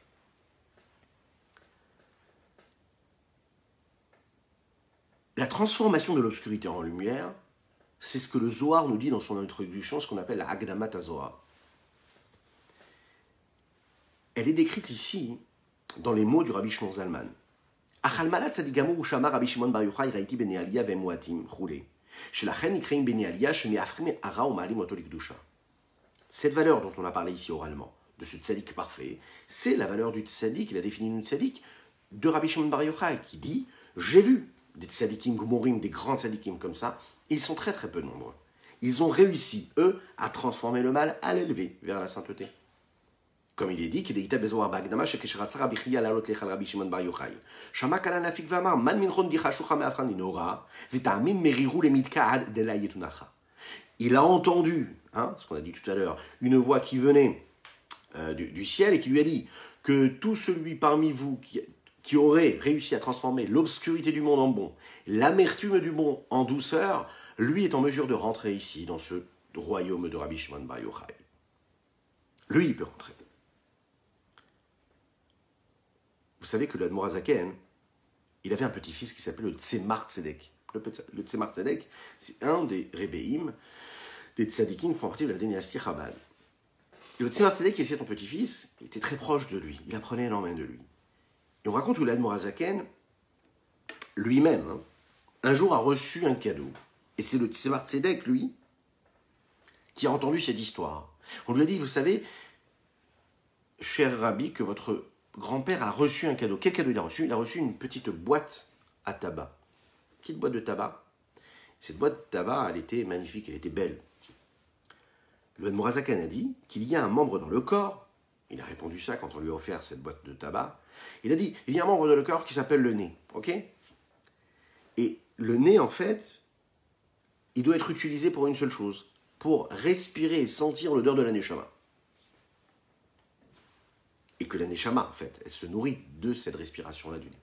La transformation de l'obscurité en lumière, c'est ce que le Zohar nous dit dans son introduction, ce qu'on appelle la Hakdamat HaZohar. Elle est décrite ici dans les mots du Rabbi Shlomo Zalman. Cette valeur dont on a parlé ici oralement, de ce tzaddik parfait, c'est la valeur du tzaddik, il a défini du tzaddik, de Rabbi Shimon Bar Yochai, qui dit, j'ai vu des tzaddikim gmorim, des grands tzaddikim comme ça, et ils sont très très peu nombreux. Ils ont réussi, eux, à transformer le mal, à l'élever vers la sainteté. Comme il est dit, qu'il est besoin d'Agdama, que Shiratzara Bichia la lot lechal Rabbi Shimon Bar Yochai. Shama Kalan Afik Vamar, Man Minchon Dichashucha Meafran Inora, Vitamin Meriru Lemidka de la Yetunacha. Il a entendu, ce qu'on a dit tout à l'heure, une voix qui venait du ciel et qui lui a dit que tout celui parmi vous qui aurait réussi à transformer l'obscurité du monde en bon, l'amertume du bon en douceur, lui est en mesure de rentrer ici, dans ce royaume de Rabbi Shimon Bar Yochai. Lui, il peut rentrer. Vous savez que l'Admour HaZaken, il avait un petit-fils qui s'appelait le Tzemar Tzedek. Le Tzemar Tzedek, c'est un des Rebbeim, des Tzadikim qui font partie de la dynastie Chabad. Et le Tzemar Tzedek, qui était son petit-fils, était très proche de lui. Il apprenait énormément de lui. Et on raconte que l'Admor Hazaken, lui-même, un jour a reçu un cadeau. Et c'est le Tzemar Tzedek, lui, qui a entendu cette histoire. On lui a dit, vous savez, cher Rabbi, que votre grand-père a reçu un cadeau. Quel cadeau il a reçu? Il a reçu une petite boîte à tabac. Une petite boîte de tabac. Cette boîte de tabac, elle était magnifique, elle était belle. Le Admor Hazaken a dit qu'il y a un membre dans le corps. Il a répondu ça quand on lui a offert cette boîte de tabac. Il a dit, il y a un membre dans le corps qui s'appelle le nez. Ok? Et le nez, en fait, il doit être utilisé pour une seule chose. Pour respirer et sentir l'odeur de la neshama. Et que la neshama, en fait, elle se nourrit de cette respiration-là du nez.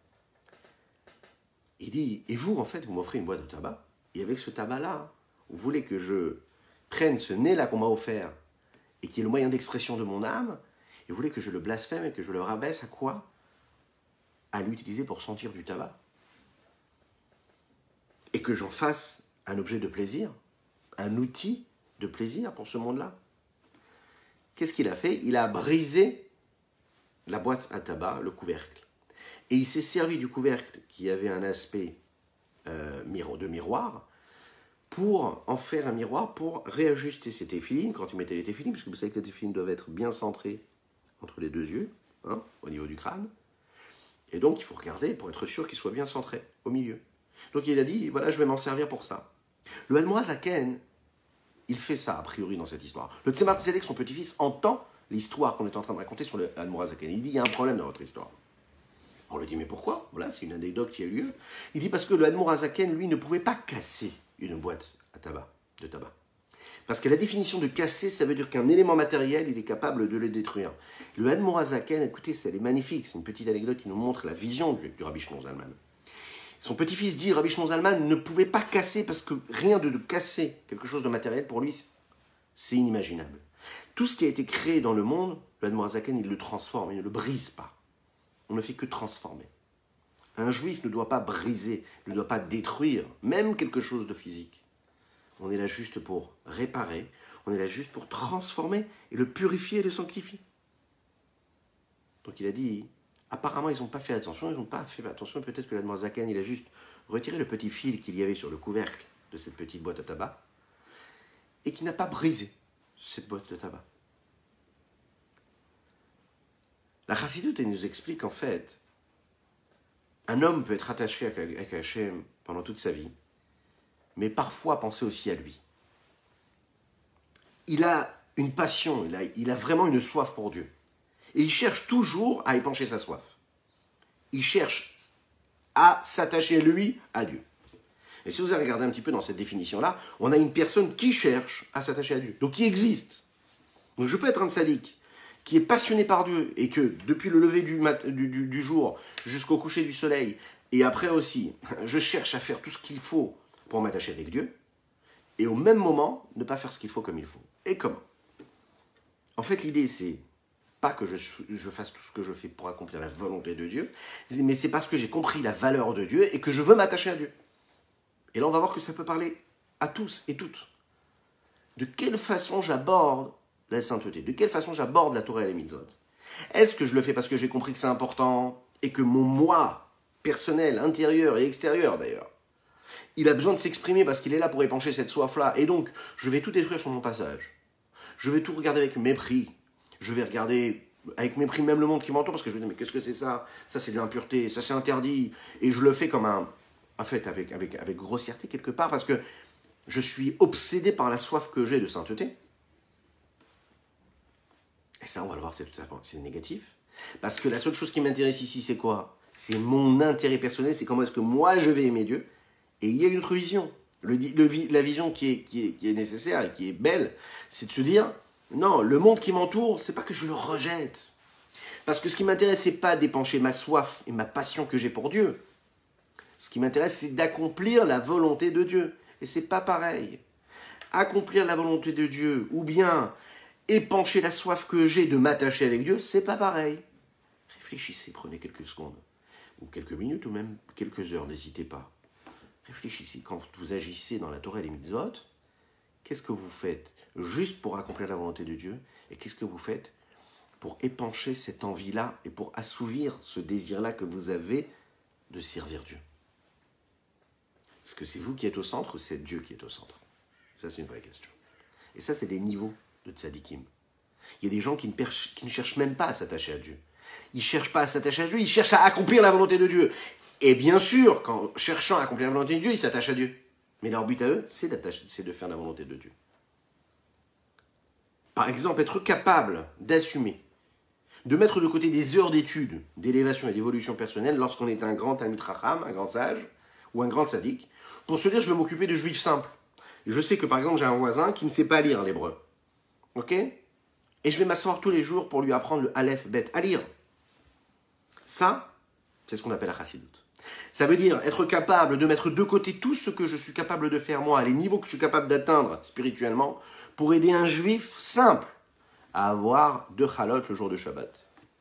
Il dit, et vous, en fait, vous m'offrez une boîte de tabac, et avec ce tabac-là, vous voulez que je prenne ce nez-là qu'on m'a offert, et qui est le moyen d'expression de mon âme, et vous voulez que je le blasphème et que je le rabaisse à quoi? À l'utiliser pour sentir du tabac. Et que j'en fasse un objet de plaisir, un outil de plaisir pour ce monde-là. Qu'est-ce qu'il a fait? Il a brisé la boîte à tabac, le couvercle. Et il s'est servi du couvercle qui avait un aspect de miroir pour en faire un miroir pour réajuster ses téphilines quand il mettait les téphilines, parce que vous savez que les téphilines doivent être bien centrées entre les deux yeux, au niveau du crâne. Et donc il faut regarder pour être sûr qu'ils soient bien centrés au milieu. Donc il a dit, voilà, je vais m'en servir pour ça. Le Admor Hazaken, il fait ça a priori dans cette histoire. Le Tzemar Tzedek, son petit-fils, entend l'histoire qu'on est en train de raconter sur le Admor Hazaken. Il dit, il y a un problème dans votre histoire. On lui dit, mais pourquoi? Voilà, c'est une anecdote qui a eu lieu. Il dit, parce que le Admor Hazaken, lui, ne pouvait pas casser une boîte à tabac, de tabac. Parce que la définition de casser, ça veut dire qu'un élément matériel, il est capable de le détruire. Le Admor Hazaken, écoutez, elle est magnifique. C'est une petite anecdote qui nous montre la vision du Rabbi Shimon Zalman. Son petit-fils dit, Rabbi Shimon Zalman ne pouvait pas casser, parce que rien de casser quelque chose de matériel, pour lui, c'est inimaginable. Tout ce qui a été créé dans le monde, le Admor Hazaken, il le transforme, il ne le brise pas. On ne fait que transformer. Un juif ne doit pas briser, ne doit pas détruire, même quelque chose de physique. On est là juste pour réparer, on est là juste pour transformer et le purifier et le sanctifier. Donc il a dit, apparemment ils n'ont pas fait attention, peut-être que l'Admor Hazaken, il a juste retiré le petit fil qu'il y avait sur le couvercle de cette petite boîte à tabac et qui n'a pas brisé cette boîte de tabac. La Chassidoute, elle nous explique en fait, un homme peut être attaché à Hachem pendant toute sa vie, mais parfois penser aussi à lui. Il a une passion, il a vraiment une soif pour Dieu. Et il cherche toujours à épancher sa soif. Il cherche à s'attacher lui, à Dieu. Et si vous avez regardé un petit peu dans cette définition-là, on a une personne qui cherche à s'attacher à Dieu, donc qui existe. Donc je peux être un tzaddik qui est passionné par Dieu et que depuis le lever du jour jusqu'au coucher du soleil, et après aussi, je cherche à faire tout ce qu'il faut pour m'attacher avec Dieu, et au même moment, ne pas faire ce qu'il faut comme il faut. Et comment? En fait, l'idée, c'est pas que je fasse tout ce que je fais pour accomplir la volonté de Dieu, mais c'est parce que j'ai compris la valeur de Dieu et que je veux m'attacher à Dieu. Et là, on va voir que ça peut parler à tous et toutes. De quelle façon j'aborde la sainteté? De quelle façon j'aborde la Torah et les mitzvot? Est-ce que je le fais parce que j'ai compris que c'est important et que mon moi, personnel, intérieur et extérieur d'ailleurs, il a besoin de s'exprimer parce qu'il est là pour épancher cette soif-là, et donc je vais tout détruire sur mon passage. Je vais tout regarder avec mépris. Je vais regarder avec mépris même le monde qui m'entoure parce que je vais dire mais qu'est-ce que c'est ça? Ça c'est de l'impureté, ça c'est interdit. Et je le fais comme en fait avec grossièreté quelque part parce que je suis obsédé par la soif que j'ai de sainteté. Et ça, on va le voir, c'est négatif. Parce que la seule chose qui m'intéresse ici, c'est quoi? C'est mon intérêt personnel, c'est comment est-ce que moi je vais aimer Dieu. Et il y a une autre vision. La vision qui est nécessaire et qui est belle, c'est de se dire, non, le monde qui m'entoure, c'est pas que je le rejette. Parce que ce qui m'intéresse, c'est pas d'épancher ma soif et ma passion que j'ai pour Dieu. Ce qui m'intéresse, c'est d'accomplir la volonté de Dieu. Et c'est pas pareil. Accomplir la volonté de Dieu, ou bien épancher la soif que j'ai de m'attacher avec Dieu, c'est pas pareil. Réfléchissez, prenez quelques secondes. ou quelques minutes, ou même quelques heures, n'hésitez pas. Réfléchissez, quand vous agissez dans la Torah et les mitzvot, qu'est-ce que vous faites juste pour accomplir la volonté de Dieu, et qu'est-ce que vous faites pour épancher cette envie-là et pour assouvir ce désir-là que vous avez de servir Dieu. Est-ce que c'est vous qui êtes au centre ou c'est Dieu qui est au centre? Ça, c'est une vraie question. Et ça, c'est des niveaux de tzadikim. Il y a des gens qui ne cherchent même pas à s'attacher à Dieu. Ils ne cherchent pas à s'attacher à Dieu, ils cherchent à accomplir la volonté de Dieu. Et bien sûr, qu'en cherchant à accomplir la volonté de Dieu, ils s'attachent à Dieu. Mais leur but à eux, c'est de faire la volonté de Dieu. Par exemple, être capable d'assumer, de mettre de côté des heures d'études, d'élévation et d'évolution personnelle lorsqu'on est un grand Talmid Chacham, un grand sage, ou un grand tzaddik, pour se dire je vais m'occuper de juifs simples. Je sais que par exemple j'ai un voisin qui ne sait pas lire l'hébreu. Ok? Et je vais m'asseoir tous les jours pour lui apprendre le Aleph, Bet, à lire. Ça, c'est ce qu'on appelle la Chassidut. Ça veut dire être capable de mettre de côté tout ce que je suis capable de faire moi, les niveaux que je suis capable d'atteindre spirituellement, pour aider un juif simple à avoir 2 chalotes le jour de Shabbat.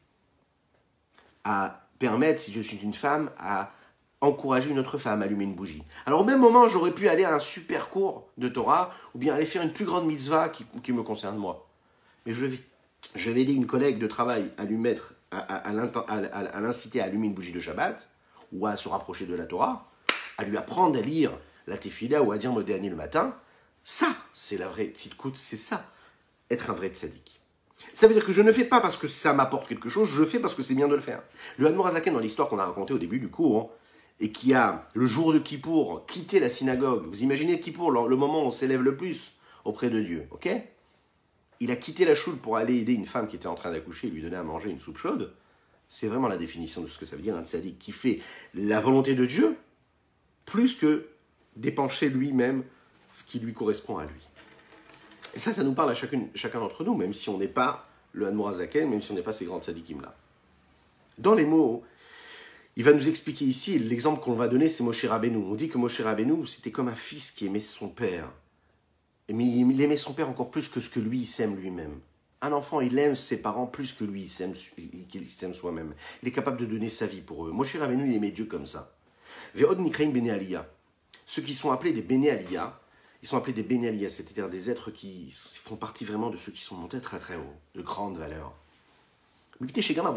À permettre, si je suis une femme, à encourager une autre femme à allumer une bougie. Alors au même moment, j'aurais pu aller à un super cours de Torah, ou bien aller faire une plus grande mitzvah qui me concerne moi. Mais je vais aider une collègue de travail à lui mettre, à l'inciter à allumer une bougie de Shabbat, ou à se rapprocher de la Torah, à lui apprendre à lire la Tefila ou à dire Modéani le matin. Ça, c'est la vraie tzidkout, c'est ça, être un vrai tzaddik. Ça veut dire que je ne fais pas parce que ça m'apporte quelque chose, je le fais parce que c'est bien de le faire. Le Admor Hazaken, dans l'histoire qu'on a racontée au début du cours, et qui a, le jour de Kippour, quitté la synagogue. Vous imaginez Kippour, le moment où on s'élève le plus auprès de Dieu, ok? Il a quitté la choule pour aller aider une femme qui était en train d'accoucher et lui donner à manger une soupe chaude. C'est vraiment la définition de ce que ça veut dire un tzaddik qui fait la volonté de Dieu plus que d'épancher lui-même ce qui lui correspond à lui. Et ça nous parle à chacun d'entre nous, même si on n'est pas le Admor Hazaken, même si on n'est pas ces grands tzaddikim-là. Dans les mots, il va nous expliquer ici, l'exemple qu'on va donner, c'est Moshe Rabbeinu. On dit que Moshe Rabbeinu, c'était comme un fils qui aimait son père. Mais il aimait son père encore plus que ce que lui, il s'aime lui-même. Un enfant, il aime ses parents plus que lui, qu'il s'aime soi-même. Il est capable de donner sa vie pour eux. Moshe Rabbeinu, il aimait Dieu comme ça. Ve'od nikreim bene aliyah. Ceux qui sont appelés des bene aliyah, ils sont appelés des bene aliyah, c'est-à-dire des êtres qui font partie vraiment de ceux qui sont montés très très haut, de grande valeur. Même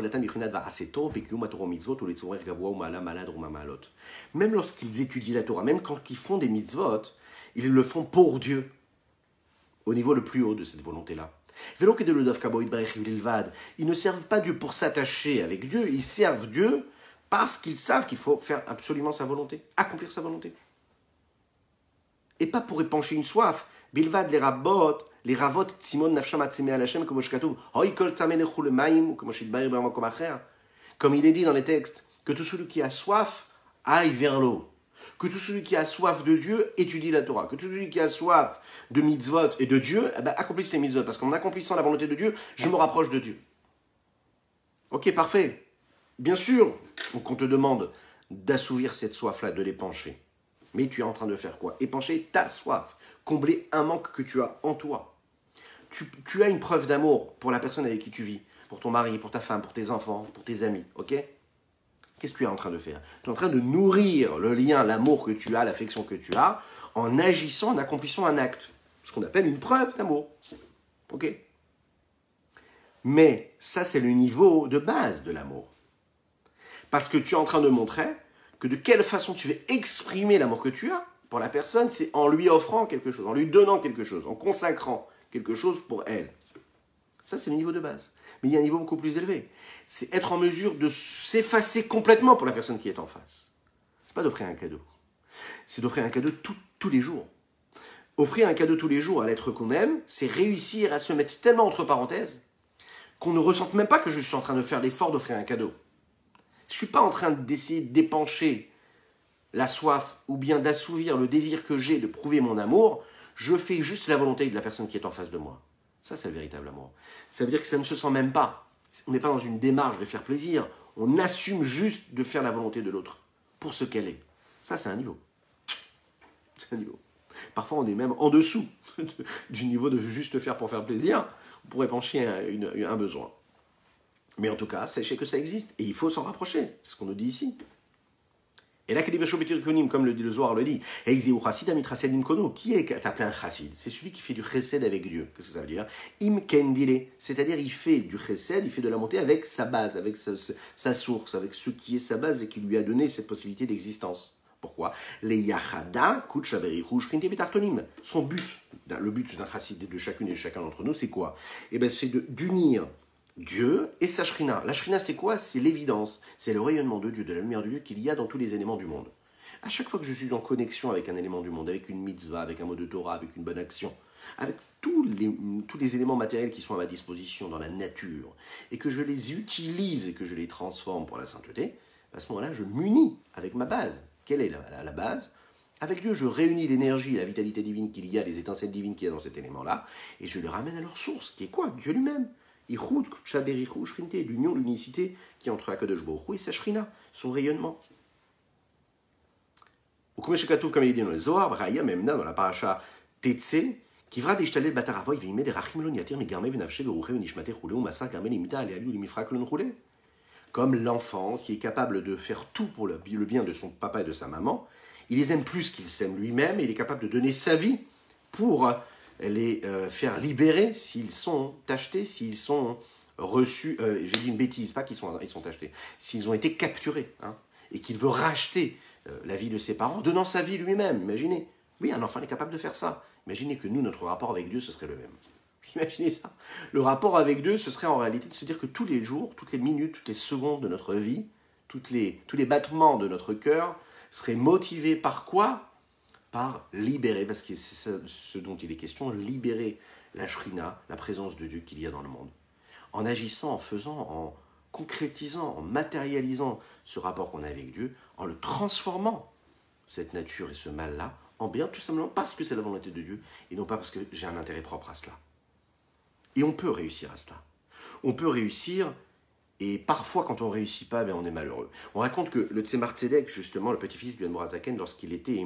lorsqu'ils étudient la Torah, même quand ils font des mitzvot, ils le font pour Dieu, au niveau le plus haut de cette volonté-là. Ils ne servent pas Dieu pour s'attacher avec Dieu, ils servent Dieu parce qu'ils savent qu'il faut faire absolument sa volonté, accomplir sa volonté. Et pas pour épancher une soif. Bilvad les rabot, les ravot Simon nafsham atzeme al Hashem comme shkatuv hoy kol tzameh lechu lemayim ou comme shitbair b'makom acher. Comme il est dit dans les textes, que tout celui qui a soif aille vers l'eau. Que tout celui qui a soif de Dieu étudie la Torah. Que tout celui qui a soif de mitzvot et de Dieu, accomplisse les mitzvot. Parce qu'en accomplissant la volonté de Dieu, je me rapproche de Dieu. Ok, parfait. Bien sûr qu'on te demande d'assouvir cette soif-là, de l'épancher. Mais tu es en train de faire quoi? Épancher ta soif. Combler un manque que tu as en toi. Tu as une preuve d'amour pour la personne avec qui tu vis. Pour ton mari, pour ta femme, pour tes enfants, pour tes amis. Ok? Qu'est-ce que tu es en train de faire? Tu es en train de nourrir le lien, l'amour que tu as, l'affection que tu as, en agissant, en accomplissant un acte. Ce qu'on appelle une preuve d'amour. Ok? Mais ça, c'est le niveau de base de l'amour. Parce que tu es en train de montrer que de quelle façon tu veux exprimer l'amour que tu as pour la personne, c'est en lui offrant quelque chose, en lui donnant quelque chose, en consacrant quelque chose pour elle. Ça, c'est le niveau de base. Mais il y a un niveau beaucoup plus élevé. C'est être en mesure de s'effacer complètement pour la personne qui est en face. C'est pas d'offrir un cadeau. C'est d'offrir un cadeau tous les jours. Offrir un cadeau tous les jours à l'être qu'on aime, c'est réussir à se mettre tellement entre parenthèses qu'on ne ressente même pas que je suis en train de faire l'effort d'offrir un cadeau. Je ne suis pas en train d'essayer d'épancher la soif ou bien d'assouvir le désir que j'ai de prouver mon amour. Je fais juste la volonté de la personne qui est en face de moi. Ça, c'est le véritable amour. Ça veut dire que ça ne se sent même pas. On n'est pas dans une démarche de faire plaisir. On assume juste de faire la volonté de l'autre pour ce qu'elle est. Ça, c'est un niveau. C'est un niveau. Parfois, on est même en dessous du niveau de juste faire pour faire plaisir pour épancher un besoin. Mais en tout cas, sachez que ça existe et il faut s'en rapprocher. C'est ce qu'on nous dit ici. Et là, comme le Zohar le dit, qui est appelé un chassid? C'est celui qui fait du chesed avec Dieu. Qu'est-ce que ça veut dire? Im kendile, c'est-à-dire il fait du chesed, il fait de la montée avec sa base, avec sa source, avec ce qui est sa base et qui lui a donné cette possibilité d'existence. Pourquoi? Les yachada, kuchaverichu, shrinte betartonim. Son but, le but d'un chassid de chacune et de chacun d'entre nous, c'est quoi? Eh bien, c'est d'unir Dieu et sa shrina. La shrina, c'est quoi? C'est l'évidence, c'est le rayonnement de Dieu, de la lumière de Dieu qu'il y a dans tous les éléments du monde. À chaque fois que je suis en connexion avec un élément du monde, avec une mitzvah, avec un mot de Torah, avec une bonne action, avec tous les éléments matériels qui sont à ma disposition dans la nature, et que je les utilise et que je les transforme pour la sainteté, à ce moment-là, je m'unis avec ma base. Quelle est la base? Avec Dieu, je réunis l'énergie, la vitalité divine qu'il y a, les étincelles divines qu'il y a dans cet élément-là, et je les ramène à leur source, qui est quoi? Dieu lui-même. L'union, l'unicité qui est entre Akadosh Baruch Hu et sa Shrina, son rayonnement. Comme il est dit dans le Zohar, dans la paracha Tetse, qui va d'Ishtalel Bataravoy, Vime des Rachim Lon Yatir, Migarme Venafshe, Verouche, Venishmate, Roulé, ou Massa, Garme, Limita, Aléaliou, Limifrak, Lon Roulé. Comme l'enfant qui est capable de faire tout pour le bien de son papa et de sa maman, il les aime plus qu'il s'aime lui-même et il est capable de donner sa vie pour les faire libérer s'ils sont achetés, s'ils sont reçus, j'ai dit une bêtise, pas qu'ils sont achetés, s'ils ont été capturés, hein, et qu'il veut racheter la vie de ses parents, donnant sa vie lui-même, imaginez. Oui, un enfant est capable de faire ça. Imaginez que nous, notre rapport avec Dieu, ce serait le même. Imaginez ça. Le rapport avec Dieu, ce serait en réalité de se dire que tous les jours, toutes les minutes, toutes les secondes de notre vie, tous les battements de notre cœur seraient motivés par quoi? Par libérer, parce que c'est ce dont il est question, libérer la shrina, la présence de Dieu qu'il y a dans le monde. En agissant, en faisant, en concrétisant, en matérialisant ce rapport qu'on a avec Dieu, en le transformant, cette nature et ce mal-là, en bien, tout simplement parce que c'est la volonté de Dieu, et non pas parce que j'ai un intérêt propre à cela. Et on peut réussir à cela. On peut réussir, et parfois quand on ne réussit pas, on est malheureux. On raconte que le Tzemar Tzedek, justement, le petit-fils du Admorat Zaken, lorsqu'il était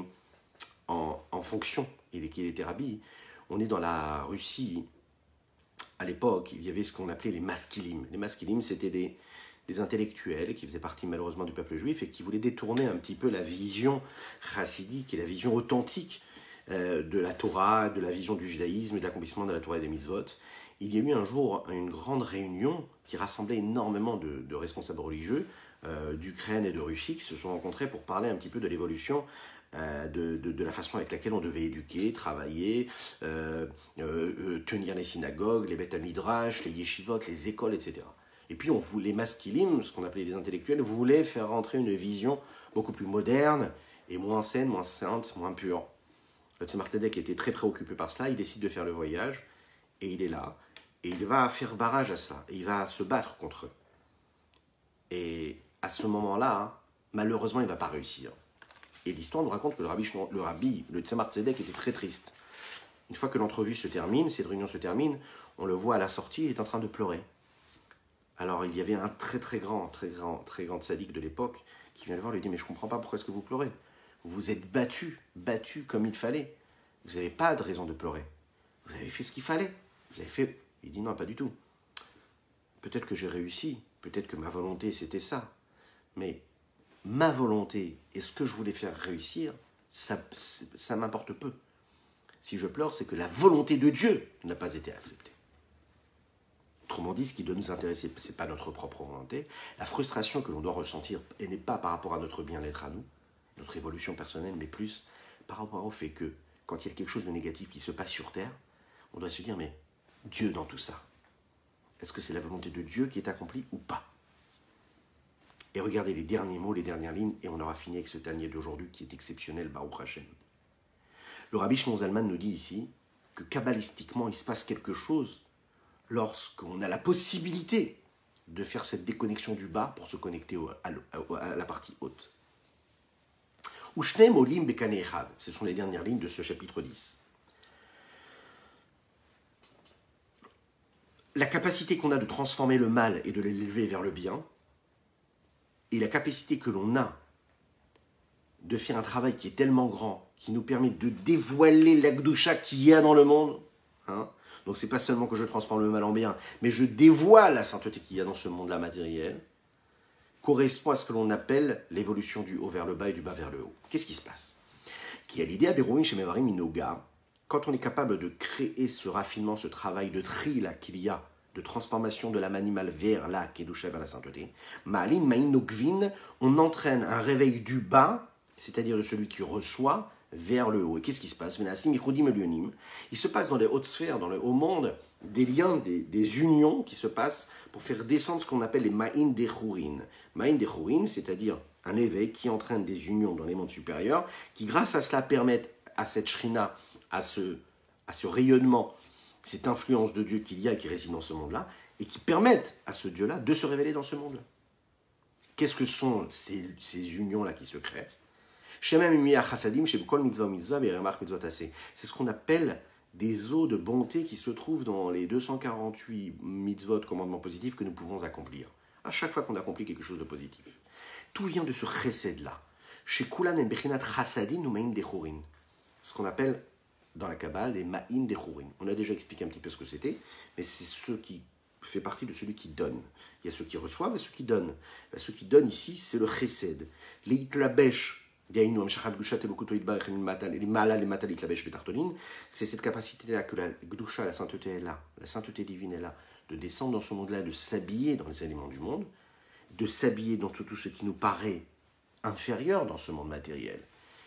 en fonction, qu'il était rabbi, on est dans la Russie. À l'époque, il y avait ce qu'on appelait les maskilim. Les maskilim, c'était des intellectuels qui faisaient partie malheureusement du peuple juif et qui voulaient détourner un petit peu la vision chassidique et la vision authentique de la Torah, de la vision du judaïsme et de l'accomplissement de la Torah et des mitzvot. Il y a eu un jour une grande réunion qui rassemblait énormément de responsables religieux d'Ukraine et de Russie qui se sont rencontrés pour parler un petit peu de l'évolution de la façon avec laquelle on devait éduquer, travailler, tenir les synagogues, les Beth Midrash, les yeshivot, les écoles, etc. Et puis les maskilim, ce qu'on appelait les intellectuels, voulaient faire rentrer une vision beaucoup plus moderne et moins saine, moins sainte, moins pure. Le Tzemar Tzedek était très préoccupé par cela, il décide de faire le voyage, et il est là, et il va faire barrage à cela, et il va se battre contre eux. Et à ce moment-là, malheureusement, il ne va pas réussir. Et l'histoire nous raconte que le Tzemar Tzedek était très triste. Une fois que l'entrevue se termine, cette réunion se termine, on le voit à la sortie, il est en train de pleurer. Alors il y avait un très grand tzaddik de l'époque qui vient le voir et lui dit « Mais je ne comprends pas, pourquoi est-ce que vous pleurez? Vous vous êtes battu comme il fallait. Vous n'avez pas de raison de pleurer. Vous avez fait ce qu'il fallait. Vous avez fait... » Il dit « Non, pas du tout. Peut-être que j'ai réussi, peut-être que ma volonté c'était ça. Mais ma volonté et ce que je voulais faire réussir, ça m'importe peu. Si je pleure, c'est que la volonté de Dieu n'a pas été acceptée. » Autrement dit, ce qui doit nous intéresser, ce n'est pas notre propre volonté. La frustration que l'on doit ressentir n'est pas par rapport à notre bien-être à nous, notre évolution personnelle, mais plus par rapport au fait que quand il y a quelque chose de négatif qui se passe sur Terre, on doit se dire, mais Dieu dans tout ça, est-ce que c'est la volonté de Dieu qui est accomplie ou pas? Et regardez les derniers mots, les dernières lignes, et on aura fini avec ce Tanya d'aujourd'hui qui est exceptionnel, Baruch Hashem. Le Rabbi Shimon Zalman nous dit ici que kabbalistiquement, il se passe quelque chose lorsqu'on a la possibilité de faire cette déconnexion du bas pour se connecter à la partie haute. Ushnem olim bekane echad, ce sont les dernières lignes de ce chapitre 10. La capacité qu'on a de transformer le mal et de l'élever vers le bien, et la capacité que l'on a de faire un travail qui est tellement grand, qui nous permet de dévoiler l'Akdoucha qu'il y a dans le monde, hein, Donc c'est pas seulement que je transforme le mal en bien, mais je dévoile la sainteté qu'il y a dans ce monde-là matériel, correspond à ce que l'on appelle l'évolution du haut vers le bas et du bas vers le haut. Qu'est-ce qui se passe? Qui a l'idée à Bérouin chez Mevarim Inoga, quand on est capable de créer ce raffinement, ce travail de tri là qu'il y a, de transformation de l'âme animale vers la Kedusha, vers la sainteté, Ma'alin Ma'in Nokvin, on entraîne un réveil du bas, c'est-à-dire de celui qui reçoit, vers le haut. Et qu'est-ce qui se passe? Il se passe dans les hautes sphères, dans le haut monde, des liens, des unions qui se passent pour faire descendre ce qu'on appelle les Ma'in Dechurin. Ma'in Dechurin, c'est-à-dire un éveil qui entraîne des unions dans les mondes supérieurs, qui grâce à cela permettent à cette shrina, à ce rayonnement, cette influence de Dieu qu'il y a et qui réside dans ce monde-là, et qui permettent à ce Dieu-là de se révéler dans ce monde-là. Qu'est-ce que sont ces unions-là qui se créent? C'est ce qu'on appelle des eaux de bonté qui se trouvent dans les 248 mitzvot, commandements positifs que nous pouvons accomplir. À chaque fois qu'on accomplit quelque chose de positif. Tout vient de ce chesed-là. Chez Kulan en Bechinat Chassadin ou Ma'in Dechurin. Ce qu'on appelle dans la Kabbale les Ma'in Dechurin. On a déjà expliqué un petit peu ce que c'était, mais c'est ce qui fait partie de celui qui donne. Il y a ceux qui reçoivent et ceux qui donnent. Ceux qui donnent ici, c'est le chesed. Les itlabesh, c'est cette capacité-là que la Gdusha, la sainteté est là, la sainteté divine est là, de descendre dans ce monde-là, de s'habiller dans les éléments du monde, de s'habiller dans tout ce qui nous paraît inférieur dans ce monde matériel.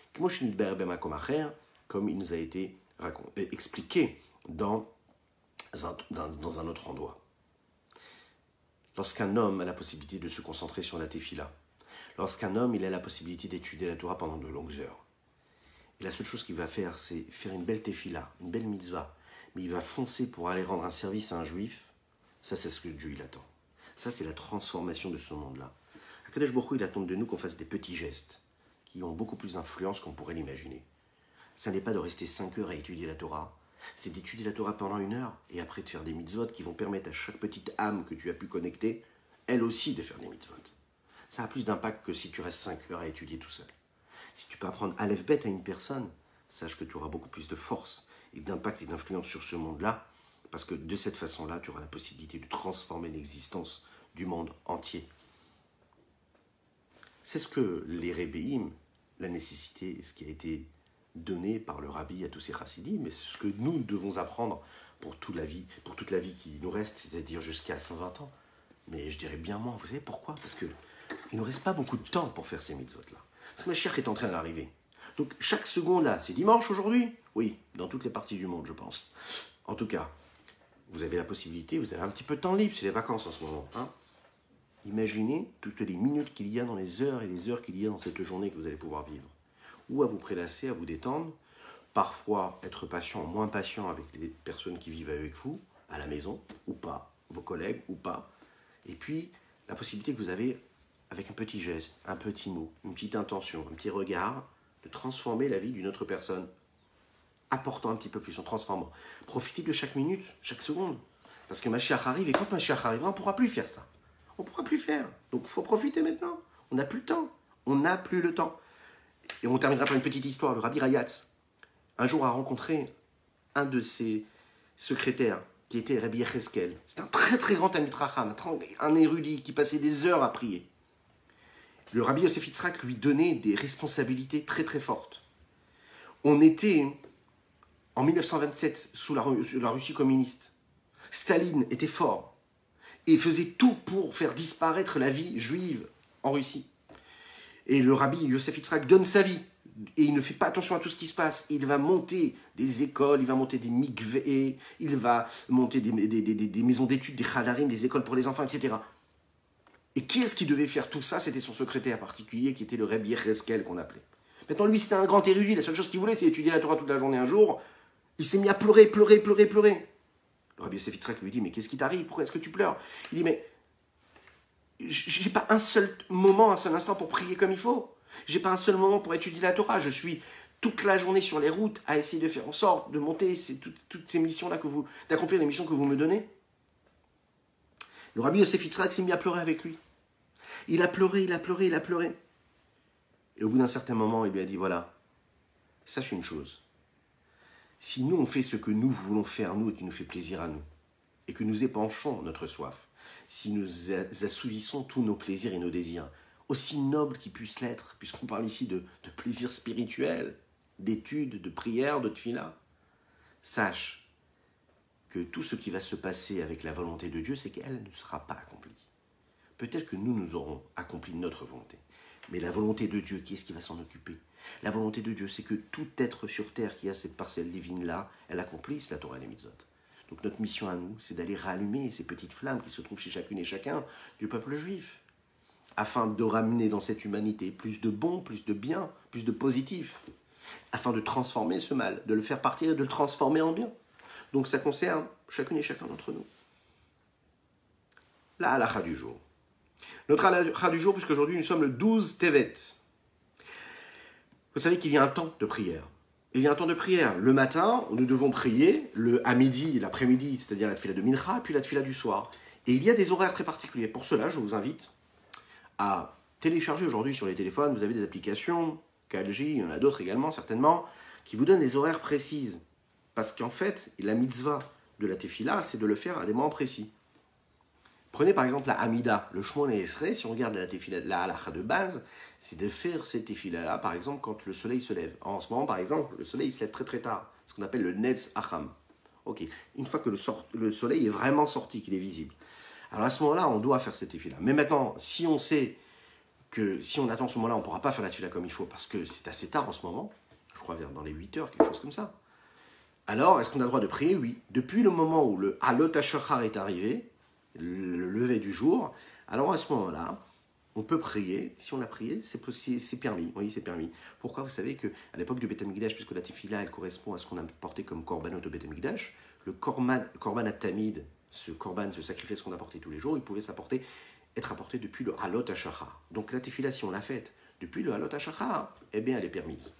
Comme il nous a été expliqué dans un autre endroit. Lorsqu'un homme a la possibilité de se concentrer sur la tefila, lorsqu'un homme il a la possibilité d'étudier la Torah pendant de longues heures, et la seule chose qu'il va faire, c'est faire une belle tefila, une belle mitzvah, mais il va foncer pour aller rendre un service à un juif, ça c'est ce que Dieu il attend. Ça c'est la transformation de ce monde-là. Akadosh Baruch Hu, il attend de nous qu'on fasse des petits gestes qui ont beaucoup plus d'influence qu'on pourrait l'imaginer. Ça n'est pas de rester 5 heures à étudier la Torah, c'est d'étudier la Torah pendant 1 heure et après de faire des mitzvot qui vont permettre à chaque petite âme que tu as pu connecter, elle aussi de faire des mitzvot. Ça a plus d'impact que si tu restes 5 heures à étudier tout seul. Si tu peux apprendre Aleph Bet à une personne, sache que tu auras beaucoup plus de force et d'impact et d'influence sur ce monde-là, parce que de cette façon-là, tu auras la possibilité de transformer l'existence du monde entier. C'est ce que les Rébéim, la nécessité, ce qui a été donné par le Rabbi à tous ces chassidim, mais c'est ce que nous devons apprendre pour toute la vie qui nous reste, c'est-à-dire jusqu'à 120 ans. Mais je dirais bien moins. Vous savez pourquoi? Parce qu'il ne nous reste pas beaucoup de temps pour faire ces mitzvot-là. Parce que Mashiach est en train d'arriver. Donc chaque seconde là, c'est dimanche aujourd'hui? Oui, dans toutes les parties du monde, je pense. En tout cas, vous avez la possibilité, vous avez un petit peu de temps libre, c'est les vacances en ce moment. Hein. Imaginez toutes les minutes qu'il y a dans les heures et les heures qu'il y a dans cette journée que vous allez pouvoir vivre. Ou à vous prélasser, à vous détendre, parfois être patient, moins patient avec les personnes qui vivent avec vous, à la maison, ou pas, vos collègues, ou pas. Et puis, la possibilité que vous avez, avec un petit geste, un petit mot, une petite intention, un petit regard, de transformer la vie d'une autre personne, apportant un petit peu plus, en transformant. Profitez de chaque minute, chaque seconde. Parce que Mashiach arrive, et quand Mashiach arrivera, on ne pourra plus faire ça. On ne pourra plus faire. Donc, il faut profiter maintenant. On n'a plus le temps. On n'a plus le temps. Et on terminera par une petite histoire. Le Rabbi Rayatz, un jour, a rencontré un de ses secrétaires, qui était Rabbi Yecheskel. C'est un très très grand Talmid Chacham, un érudit qui passait des heures à prier. Le Rabbi Yosef Yitzhak lui donnait des responsabilités très très fortes. On était en 1927 sous la Russie communiste. Staline était fort et faisait tout pour faire disparaître la vie juive en Russie. Et le Rabbi Yosef Yitzhak donne sa vie. Et il ne fait pas attention à tout ce qui se passe. Il va monter des écoles, il va monter des mikveh, il va monter des maisons d'études, des chadarim, des écoles pour les enfants, etc. Et qui est-ce qui devait faire tout ça? C'était son secrétaire particulier, qui était le Rebbe Yecheskel, qu'on appelait. Maintenant, lui, c'était un grand érudit. La seule chose qu'il voulait, c'est étudier la Torah toute la journée. Un jour, il s'est mis à pleurer. Le Rabbi Yosef Yitzhak lui dit, mais qu'est-ce qui t'arrive? Pourquoi est-ce que tu pleures? Il dit, mais j'ai pas un seul moment, un seul instant pour prier comme il faut. J'ai pas un seul moment pour étudier la Torah. Je suis toute la journée sur les routes à essayer de faire en sorte de monter toutes ces missions-là, d'accomplir les missions que vous me donnez. Le Rabbi Yosef Yitzhak s'est mis à pleurer avec lui. Il a pleuré. Et au bout d'un certain moment, il lui a dit, voilà, sache une chose. Si nous, on fait ce que nous voulons faire, nous, et qui nous fait plaisir à nous, et que nous épanchons notre soif, si nous assouvissons tous nos plaisirs et nos désirs, aussi nobles qu'ils puissent l'être, puisqu'on parle ici de plaisir spirituel, d'études, de prières, de tefila, sache que tout ce qui va se passer avec la volonté de Dieu, c'est qu'elle ne sera pas accomplie. Peut-être que nous aurons accompli notre volonté, mais la volonté de Dieu, qui est-ce qui va s'en occuper? La volonté de Dieu, c'est que tout être sur terre qui a cette parcelle divine-là, elle accomplisse la Torah et les mitzvot. Donc notre mission à nous, c'est d'aller rallumer ces petites flammes qui se trouvent chez chacune et chacun du peuple juif, afin de ramener dans cette humanité plus de bon, plus de bien, plus de positif, afin de transformer ce mal, de le faire partir et de le transformer en bien. Donc ça concerne chacune et chacun d'entre nous. La halakha du jour. Notre halakha du jour, puisqu'aujourd'hui nous sommes le 12 Tevet. Vous savez qu'il y a un temps de prière. Il y a un temps de prière. Le matin, nous devons prier, à midi, l'après-midi, c'est-à-dire la tefila de Mincha, puis la tefila du soir. Et il y a des horaires très particuliers. Pour cela, je vous invite à télécharger aujourd'hui sur les téléphones. Vous avez des applications, Kalji, il y en a d'autres également, certainement, qui vous donnent des horaires précises. Parce qu'en fait, la mitzvah de la tefila, c'est de le faire à des moments précis. Prenez par exemple la Hamida, le Shmona Esrei, si on regarde la tefila, la halakha de base, c'est de faire cette tefila-là, par exemple, quand le soleil se lève. En ce moment, par exemple, le soleil se lève très très tard, ce qu'on appelle le Netz Acham. Ok, une fois que le soleil est vraiment sorti, qu'il est visible. Alors à ce moment-là, on doit faire cette tefila. Mais maintenant, si on sait que si on attend ce moment-là, on ne pourra pas faire la tefila comme il faut, parce que c'est assez tard en ce moment, je crois vers dans les 8 heures, quelque chose comme ça. Alors, est-ce qu'on a le droit de prier? Oui. Depuis le moment où le Halot HaShachar est arrivé, le lever du jour, alors à ce moment-là, on peut prier. Si on a prié, c'est permis. Oui, c'est permis. Pourquoi? Vous savez qu'à l'époque du Beth Amikdash, puisque la tefila, elle correspond à ce qu'on a porté comme korbanot au Beth Amikdash, le korban at-tamid, ce korban, ce sacrifice qu'on a porté tous les jours, il pouvait être apporté depuis le Halot HaShachar. Donc la tefila, si on l'a faite depuis le Halot HaShachar, eh bien, elle est permise.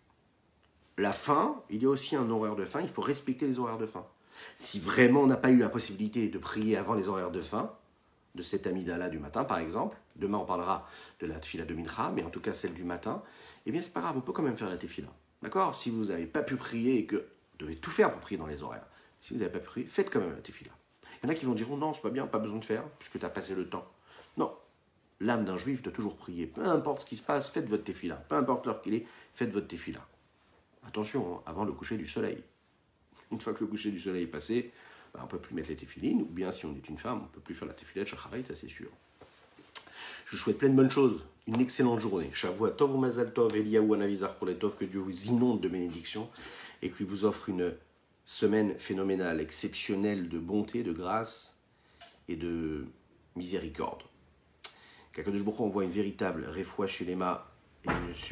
La faim, il y a aussi un horaire de faim, il faut respecter les horaires de faim. Si vraiment on n'a pas eu la possibilité de prier avant les horaires de faim, de cette amida-là du matin par exemple, demain on parlera de la tefila de Mincha, mais en tout cas celle du matin, eh bien c'est pas grave, on peut quand même faire la tefila. D'accord? Si vous n'avez pas pu prier et que vous devez tout faire pour prier dans les horaires, si vous n'avez pas pu prier, faites quand même la tefila. Il y en a qui vont dire oh non, c'est pas bien, pas besoin de faire, puisque tu as passé le temps. Non, l'âme d'un juif doit toujours prier, peu importe ce qui se passe, faites votre tefila, peu importe l'heure qu'il est, faites votre tefila. Attention, avant le coucher du soleil. Une fois que le coucher du soleil est passé, on ne peut plus mettre les téfilines, ou bien si on est une femme, on ne peut plus faire la tefila de Shacharit, ça c'est sûr. Je vous souhaite plein de bonnes choses, une excellente journée. Shavua Tov ou Mazal Tov, Eliyahu Hanavi Zachor Tov, que Dieu vous inonde de bénédictions et qu'il vous offre une semaine phénoménale, exceptionnelle de bonté, de grâce et de miséricorde. Qu'Akadosh Baruch Hu envoie une véritable refoua shelema et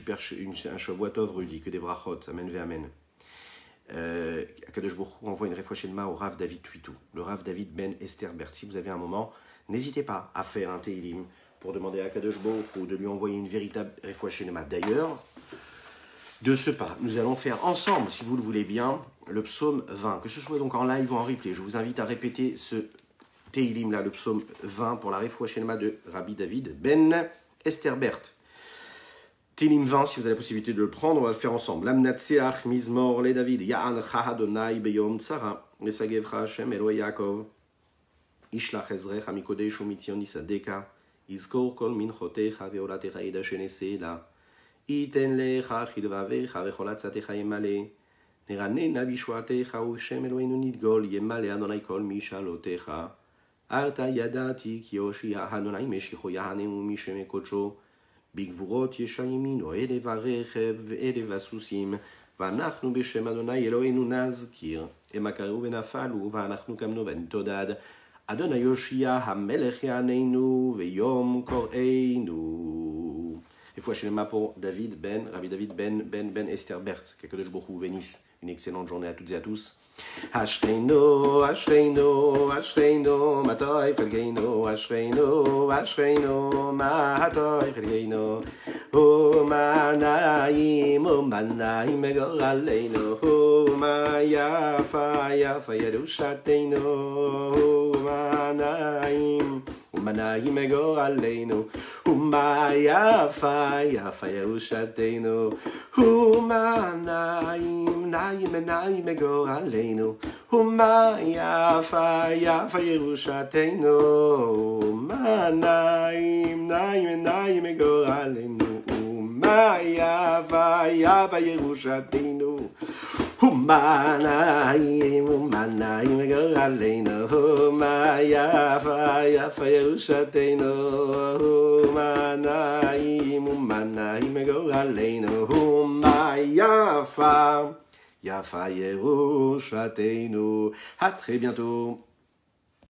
un Shavua Tov Rudy, que des brachot, amen ve amen. Akadosh Baruch Hu envoie une refoua shelema au Rav David Tuitou, le Rav David Ben Esterbert. Si vous avez un moment, n'hésitez pas à faire un Teilim pour demander à Akadosh Baruch Hu de lui envoyer une véritable refoua shelema. D'ailleurs, de ce pas, nous allons faire ensemble, si vous le voulez bien, le psaume 20, que ce soit donc en live ou en replay. Je vous invite à répéter ce Teilim là, le psaume 20 pour la refoua shelema de Rabbi David Ben Esterbert. Teilim 20, si vous avez la possibilité de le prendre, on va le faire ensemble. Lamnatseach mizmor le David, Ya'an Adonai beyom tzara, Nesagevcha Hashem Eloi Yaakov, Ishlach Ezrecha mikodesh umitzion isadeka, Izkor kol minchotecha veolatecha edashenesela, Iten lecha chilvavecha vecholatzatecha yemale, Neranena vishwatecha Hashem Eloinu nidgol, Yemale Adonai kol mishalotecha, Arta yadati ki Yoshia Adonai meshicho yahanemu mishem kodsho, בגבורות ישיימינו, אלף הרכב ואלף הסוסים, ואנחנו בשם אדוני אלוהינו נזכיר, המה קראו ונפלו, ואנחנו קמנו ונתעודד, אדוני יושיע המלך יעננו, ויום קוראינו. Refoua shelema pour Rabbi David Ben Esterbert, qu'Akadosh Baruch Hu bénisse. Une excellente journée à toutes et à tous. Ashreinu, Ashreinu, Ashreinu, Matoi Chelgeinu, Ashreinu, Ashreinu, Matoi Chelgeinu, Umanaim, Umanaim Megoraleinu, Umayafa, Yafa Yerushateinu, Umanaim, Umanaim Megoraleinu, Umayafa, Yafa Yerushateinu, Umanaim, Naim נעים גורלנו, ומה יפה יפה ירושתנו, מה נעים נעים גורלנו, ומה יפה יפה ירושתנו, ומה נעים גורלנו, ומה יפה יפה ירושתנו, ומה נעים גורלנו, ומה יפה יפה ירושתנו. À très bientôt.